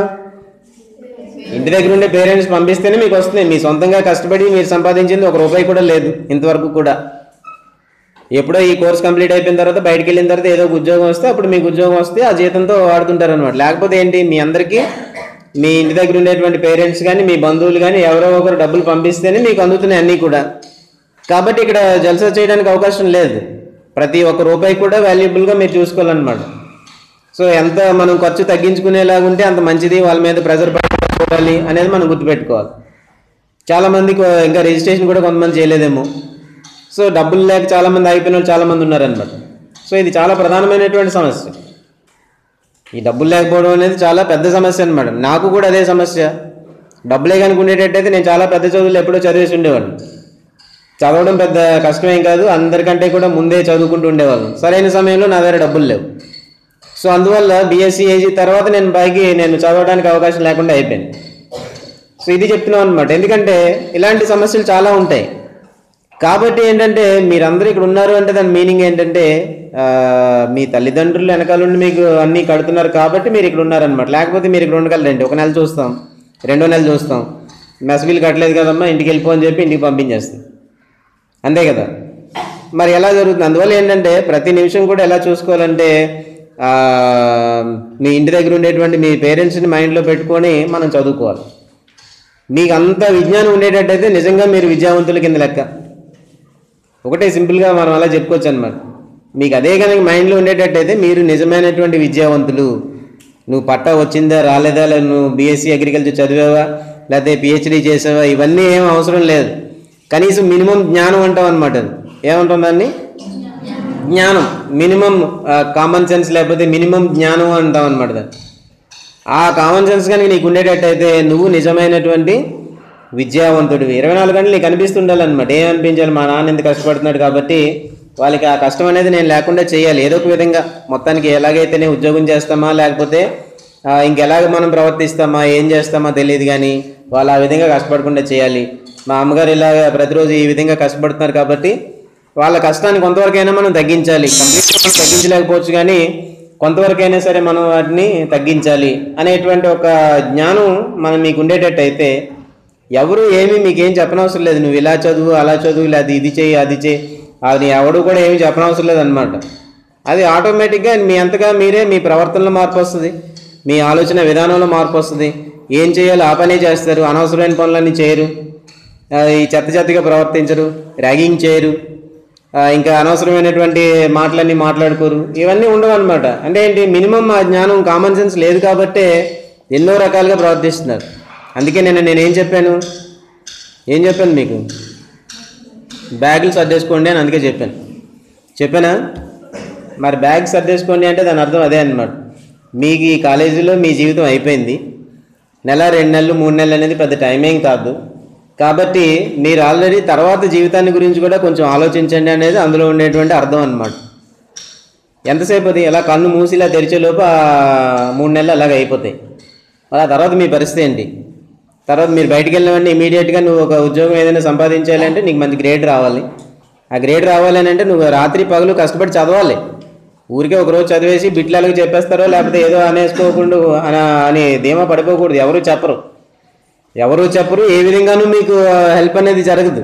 ఇంటి దగ్గర ఉండే పేరెంట్స్ పంపిస్తేనే మీకు వస్తున్నాయి. మీ సొంతంగా కష్టపడి మీరు సంపాదించింది ₹1 కూడా లేదు ఇంతవరకు కూడా. ఎప్పుడో ఈ కోర్స్ కంప్లీట్ అయిపోయిన తర్వాత బయటికి వెళ్ళిన తర్వాత ఏదో ఉద్యోగం వస్తే అప్పుడు మీకు ఉద్యోగం వస్తే ఆ జీతంతో వాడుతుంటారు అనమాట. లేకపోతే ఏంటి, మీ అందరికీ మీ ఇంటి దగ్గర ఉండేటువంటి పేరెంట్స్ కానీ మీ బంధువులు కానీ ఎవరో ఒకరు డబ్బులు పంపిస్తేనే మీకు అందుతున్నాయి అన్నీ కూడా. కాబట్టి ఇక్కడ జల్సా చేయడానికి అవకాశం లేదు. ప్రతి ₹1 కూడా వాల్యుబుల్గా మీరు చూసుకోవాలన్నమాట. సో ఎంత మనం ఖర్చు తగ్గించుకునేలాగా ఉంటే అంత మంచిది. వాళ్ళ మీద ప్రెజర్ పడాలి అనేది మనం గుర్తుపెట్టుకోవాలి. చాలామందికి ఇంకా రిజిస్ట్రేషన్ కూడా కొంతమంది చేయలేదేమో. సో డబ్బులు లేక చాలామంది అయిపోయిన వాళ్ళు చాలామంది ఉన్నారనమాట. సో ఇది చాలా ప్రధానమైనటువంటి సమస్య. ఈ డబ్బులు లేకపోవడం అనేది చాలా పెద్ద సమస్య అనమాట. నాకు కూడా అదే సమస్య. డబ్బులే కనుక ఉండేటట్టయితే నేను చాలా పెద్ద చదువులు ఎప్పుడో చదివేసి ఉండేవాడిని. చదవడం పెద్ద కష్టమేం కాదు, అందరికంటే కూడా ముందే చదువుకుంటూ ఉండేవాళ్ళం. సరైన సమయంలో నా దగ్గర డబ్బులు లేవు. సో అందువల్ల బీఎస్సీ ఏజీ తర్వాత నేను చదవడానికి అవకాశం లేకుండా అయిపోయింది. సో ఇది చెప్తున్నాం అనమాట. ఎందుకంటే ఇలాంటి సమస్యలు చాలా ఉంటాయి. కాబట్టి ఏంటంటే మీరందరూ ఇక్కడ ఉన్నారు అంటే దాని మీనింగ్ ఏంటంటే మీ తల్లిదండ్రులు వెనకాల ఉండి మీకు అన్నీ కడుతున్నారు కాబట్టి మీరు ఇక్కడ ఉన్నారనమాట. లేకపోతే మీరు ఇక్కడ ఉండగలరండి. 1 నెల చూస్తాం, 2వ నెల చూస్తాం, మెస్ బిల్ కట్టలేదు కదమ్మా ఇంటికి వెళ్ళిపో అని చెప్పి ఇంటికి పంపించేస్తాం. అంతే కదా. మరి ఎలా జరుగుతుంది? అందువల్ల ఏంటంటే ప్రతి నిమిషం కూడా ఎలా చూసుకోవాలంటే మీ ఇంటి దగ్గర ఉండేటువంటి మీ పేరెంట్స్ని మైండ్లో పెట్టుకొని మనం చదువుకోవాలి. మీకు అంత విజ్ఞానం ఉండేటట్టయితే నిజంగా మీరు విద్యావంతుల కింద లెక్క. ఒకటే సింపుల్గా మనం అలా చెప్పుకోవచ్చు అనమాట. మీకు అదే కనుక మైండ్లో ఉండేటట్టయితే మీరు నిజమైనటువంటి విద్యావంతులు. నువ్వు పట్టా వచ్చిందా రాలేదా, లేదా నువ్వు బీఎస్సీ అగ్రికల్చర్ చదివావా లేకపోతే పిహెచ్డీ చేసావా, ఇవన్నీ ఏం అవసరం లేదు. కనీసం మినిమం జ్ఞానం అంటాం అనమాట. ఏమంటాం దాన్ని? జ్ఞానం. మినిమం కామన్ సెన్స్ లేకపోతే మినిమం జ్ఞానం అంటాం అనమాట దాన్ని. ఆ కామన్ సెన్స్ కనుక నీకు ఉండేటట్టయితే నువ్వు నిజమైనటువంటి విద్యావంతుడివి. 24 గంటలు నీకు అనిపిస్తుండాలన్నమాట. ఏం అనిపించాలి, మా నాన్న ఇంత కష్టపడుతున్నాడు కాబట్టి వాళ్ళకి ఆ కష్టం అనేది నేను లేకుండా చేయాలి. ఏదో ఒక విధంగా మొత్తానికి ఎలాగైతేనే ఉద్యోగం చేస్తామా లేకపోతే ఇంకెలాగ మనం ప్రవర్తిస్తామా ఏం చేస్తామా తెలియదు, కానీ వాళ్ళు ఆ విధంగా కష్టపడకుండా చేయాలి. మా అమ్మగారు ఇలా ప్రతిరోజు ఈ విధంగా కష్టపడుతున్నారు కాబట్టి వాళ్ళ కష్టాన్ని కొంతవరకైనా మనం తగ్గించాలి. కంప్లీట్గా మనం తగ్గించలేకపోవచ్చు, కానీ కొంతవరకైనా సరే మనం వాటిని తగ్గించాలి అనేటువంటి ఒక జ్ఞానం మనం మీకు ఉండేటట్టు అయితే ఎవరు ఏమీ మీకేం చెప్పనవసరం లేదు. నువ్వు ఇలా చదువు, అలా చదువు, లేదా ఇది చేయి, అది చేయి, అది ఎవడు కూడా ఏమీ చెప్పనవసరం లేదనమాట. అది ఆటోమేటిక్గా మీ అంతగా మీరే మీ ప్రవర్తనలో మార్పు వస్తుంది, మీ ఆలోచన విధానంలో మార్పు వస్తుంది. ఏం చేయాలో ఆ పనే చేస్తారు, అనవసరమైన పనులన్నీ చేయరు, ఈ చెత్తగా ప్రవర్తించరు, ర్యాగింగ్ చేయరు, ఇంకా అనవసరమైనటువంటి మాటలన్నీ మాట్లాడుకోరు. ఇవన్నీ ఉండవు అనమాట. అంటే ఏంటి, మినిమం ఆ జ్ఞానం, కామన్ సెన్స్ లేదు కాబట్టే ఎన్నో రకాలుగా ప్రవర్తిస్తున్నారు. అందుకే నేనేం చెప్పాను మీకు, బ్యాగులు సర్దేసుకోండి అని అందుకే చెప్పానా? మరి బ్యాగ్ సర్దేసుకోండి అంటే దాని అర్థం అదే అనమాట. మీకు ఈ కాలేజీలో మీ జీవితం అయిపోయింది, నెల, 2 నెలలు, 3 నెలలు అనేది పెద్ద టైమేం కాదు. కాబట్టి మీరు ఆల్రెడీ తర్వాత జీవితాన్ని గురించి కూడా కొంచెం ఆలోచించండి అనేది అందులో ఉండేటువంటి అర్థం అనమాట. ఎంతసేపు అది ఎలా కన్ను మూసి ఇలా తెరిచేలోపు 3 నెలలు అలాగ అయిపోతాయి. అలా తర్వాత మీ పరిస్థితి ఏంటి? తర్వాత మీరు బయటికి వెళ్ళినవన్నీ ఇమీడియట్గా నువ్వు ఒక ఉద్యోగం ఏదైనా సంపాదించాలి అంటే నీకు మంచి గ్రేడ్ రావాలి. ఆ గ్రేడ్ రావాలి అని అంటే నువ్వు రాత్రి పగలు కష్టపడి చదవాలి. ఊరికే ఒకరోజు చదివేసి బిట్లలకు చెప్పేస్తారో లేకపోతే ఏదో అనేసుకోకుండా అని ధీమా పడిపోకూడదు. ఎవరు చెప్పరు, ఏ విధంగానూ మీకు హెల్ప్ అనేది జరగదు.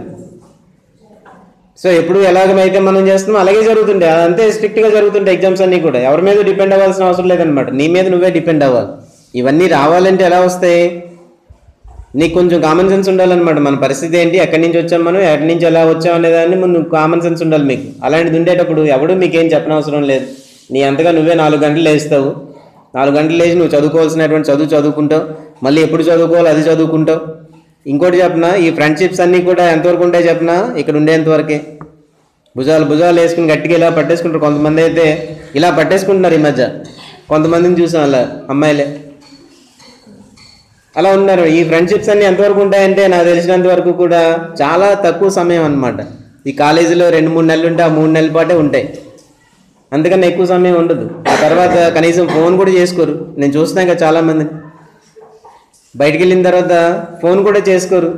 సో ఎప్పుడు ఎలాగైతే మనం చేస్తున్నామో అలాగే జరుగుతుంటాయి. అదంతే స్ట్రిక్ట్గా జరుగుతుంటాయి ఎగ్జామ్స్ అన్నీ కూడా. ఎవరి మీద డిపెండ్ అవ్వాల్సిన అవసరం లేదనమాట, నీ మీద నువ్వే డిపెండ్ అవ్వాలి. ఇవన్నీ రావాలంటే ఎలా వస్తాయి? నీకు కొంచెం కామన్ సెన్స్ ఉండాలన్నమాట. మన పరిస్థితి ఏంటి, ఎక్కడి నుంచి వచ్చాం, మనం ఎక్కడి నుంచి ఎలా వచ్చాం అనేదాన్ని ముందు కామన్ సెన్స్ ఉండాలి మీకు. అలాంటిది ఉండేటప్పుడు ఎవడు మీకేం చెప్పనవసరం లేదు. నీ అంతగా నువ్వే 4 గంటలు లేస్తావు. 4 గంటలు లేచి నువ్వు చదువుకోవాల్సినటువంటి చదువుకుంటావు. మళ్ళీ ఎప్పుడు చదువుకోవాలి అది చదువుకుంటావు. ఇంకోటి చెప్పనా, ఈ ఫ్రెండ్షిప్స్ అన్నీ కూడా ఎంతవరకు ఉంటాయి చెప్పనా? ఇక్కడ ఉండేంతవరకే. భుజాలు వేసుకుని గట్టిగా ఇలా పట్టేసుకుంటారు. కొంతమంది అయితే ఇలా పట్టేసుకుంటున్నారు ఈ మధ్య. కొంతమందిని చూసాం అలా, అమ్మాయిలే అలా ఉన్నారు. ఈ ఫ్రెండ్షిప్స్ అన్నీ ఎంతవరకు ఉంటాయంటే నాకు తెలిసినంత వరకు కూడా చాలా తక్కువ సమయం అనమాట. ఈ కాలేజీలో 2-3 నెలలు ఉంటే ఆ 3 నెలల పాటే ఉంటాయి, అందుకని ఎక్కువ సమయం ఉండదు. ఆ తర్వాత కనీసం ఫోన్ కూడా చేసుకోరు. నేను చూస్తున్నాను ఇంకా చాలామందిని బయటికి వెళ్ళిన తర్వాత ఫోన్ కూడా చేసుకోరు.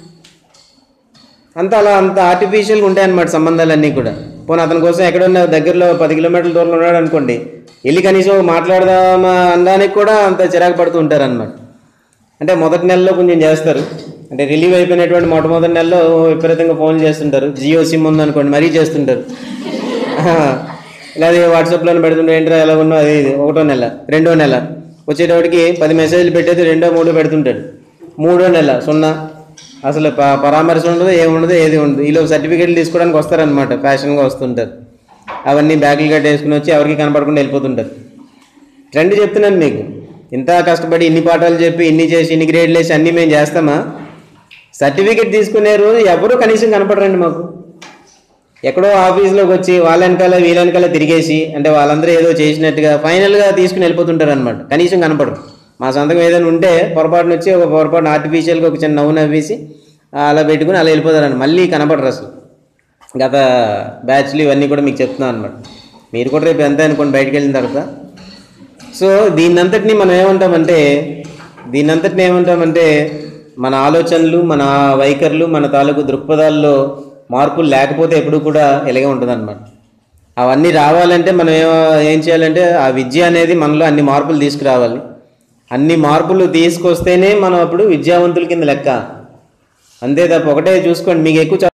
అంత ఆర్టిఫిషియల్గా ఉంటాయి అన్నమాట సంబంధాలన్నీ కూడా. పోనీ అతని కోసం ఎక్కడున్న దగ్గరలో 10 కిలోమీటర్ల దూరంలో ఉన్నాడు అనుకోండి, వెళ్ళి కనీసం మాట్లాడదామా అనడానికి కూడా అంత చిరాకు పడుతూ ఉంటారు అన్నమాట. అంటే మొదటి నెలలో కొంచెం చేస్తారు, అంటే రిలీవ్ అయిపోయినటువంటి మొట్టమొదటి నెలలో విపరీతంగా ఫోన్లు చేస్తుంటారు. జియో సిమ్ ఉందనుకోండి మరీ చేస్తుంటారు. ఇలా వాట్సాప్లో పెడుతుంటారు, ఏంటో ఎలా ఉన్నా అది ఇది. 1వ నెల, 2వ నెల వచ్చేటప్పటికి 10 మెసేజ్లు పెట్టేది 2, 3 పెడుతుంటాడు. 3వ నెల 0, అసలు పరామర్శ ఉండదు, ఏముండదు, ఏది ఉండదు. ఈలో సర్టిఫికేట్లు తీసుకోవడానికి వస్తారనమాట, ఫ్యాషన్గా వస్తుంటారు. అవన్నీ బ్యాగులు కట్టేసుకుని వచ్చి ఎవరికి కనపడకుండా వెళ్ళిపోతుంటారు. ట్రెండ్ చెప్తున్నాను మీకు. ఇంత కష్టపడి ఇన్ని పాఠాలు చెప్పి ఇన్ని చేసి ఇన్ని గ్రేడ్లు వేసి అన్నీ మేము చేస్తామా? సర్టిఫికేట్ తీసుకునే రోజు ఎవరు కనీసం కనపడరండి మాకు. ఎక్కడో ఆఫీస్లోకి వచ్చి వాళ్ళ వెనకాల తిరిగేసి, అంటే వాళ్ళందరూ ఏదో చేసినట్టుగా ఫైనల్గా తీసుకుని వెళ్ళిపోతుంటారు అనమాట. కనీసం కనపడరు. మా సొంతంగా ఏదైనా ఉంటే పొరపాటున వచ్చి ఒక పొరపాటున ఆర్టిఫిషియల్గా ఒక చిన్న నవ్వు నవ్వేసి అలా పెట్టుకుని అలా వెళ్ళిపోతారండి. మళ్ళీ కనపడరు అసలు. గత బ్యాచ్లు ఇవన్నీ కూడా మీకు చెప్తున్నాను అనమాట. మీరు కూడా రేపు ఎంత అనుకోండి బయటకు వెళ్ళిన తర్వాత. సో దీన్నంతటినీ మనం ఏమంటామంటే మన ఆలోచనలు, మన వైఖరులు, మన తాలూకు దృక్పథాల్లో మార్పులు లేకపోతే ఎప్పుడు కూడా ఇలాగే ఉంటుంది అనమాట. అవన్నీ రావాలంటే మనం ఏం చేయాలంటే ఆ విద్య అనేది మనలో అన్ని మార్పులు తీసుకురావాలి. అన్ని మార్పులు తీసుకొస్తేనే మనం అప్పుడు విద్యావంతుల కింద లెక్క. అంతే తప్ప ఒకటే చూసుకోండి, మీకు ఎక్కువ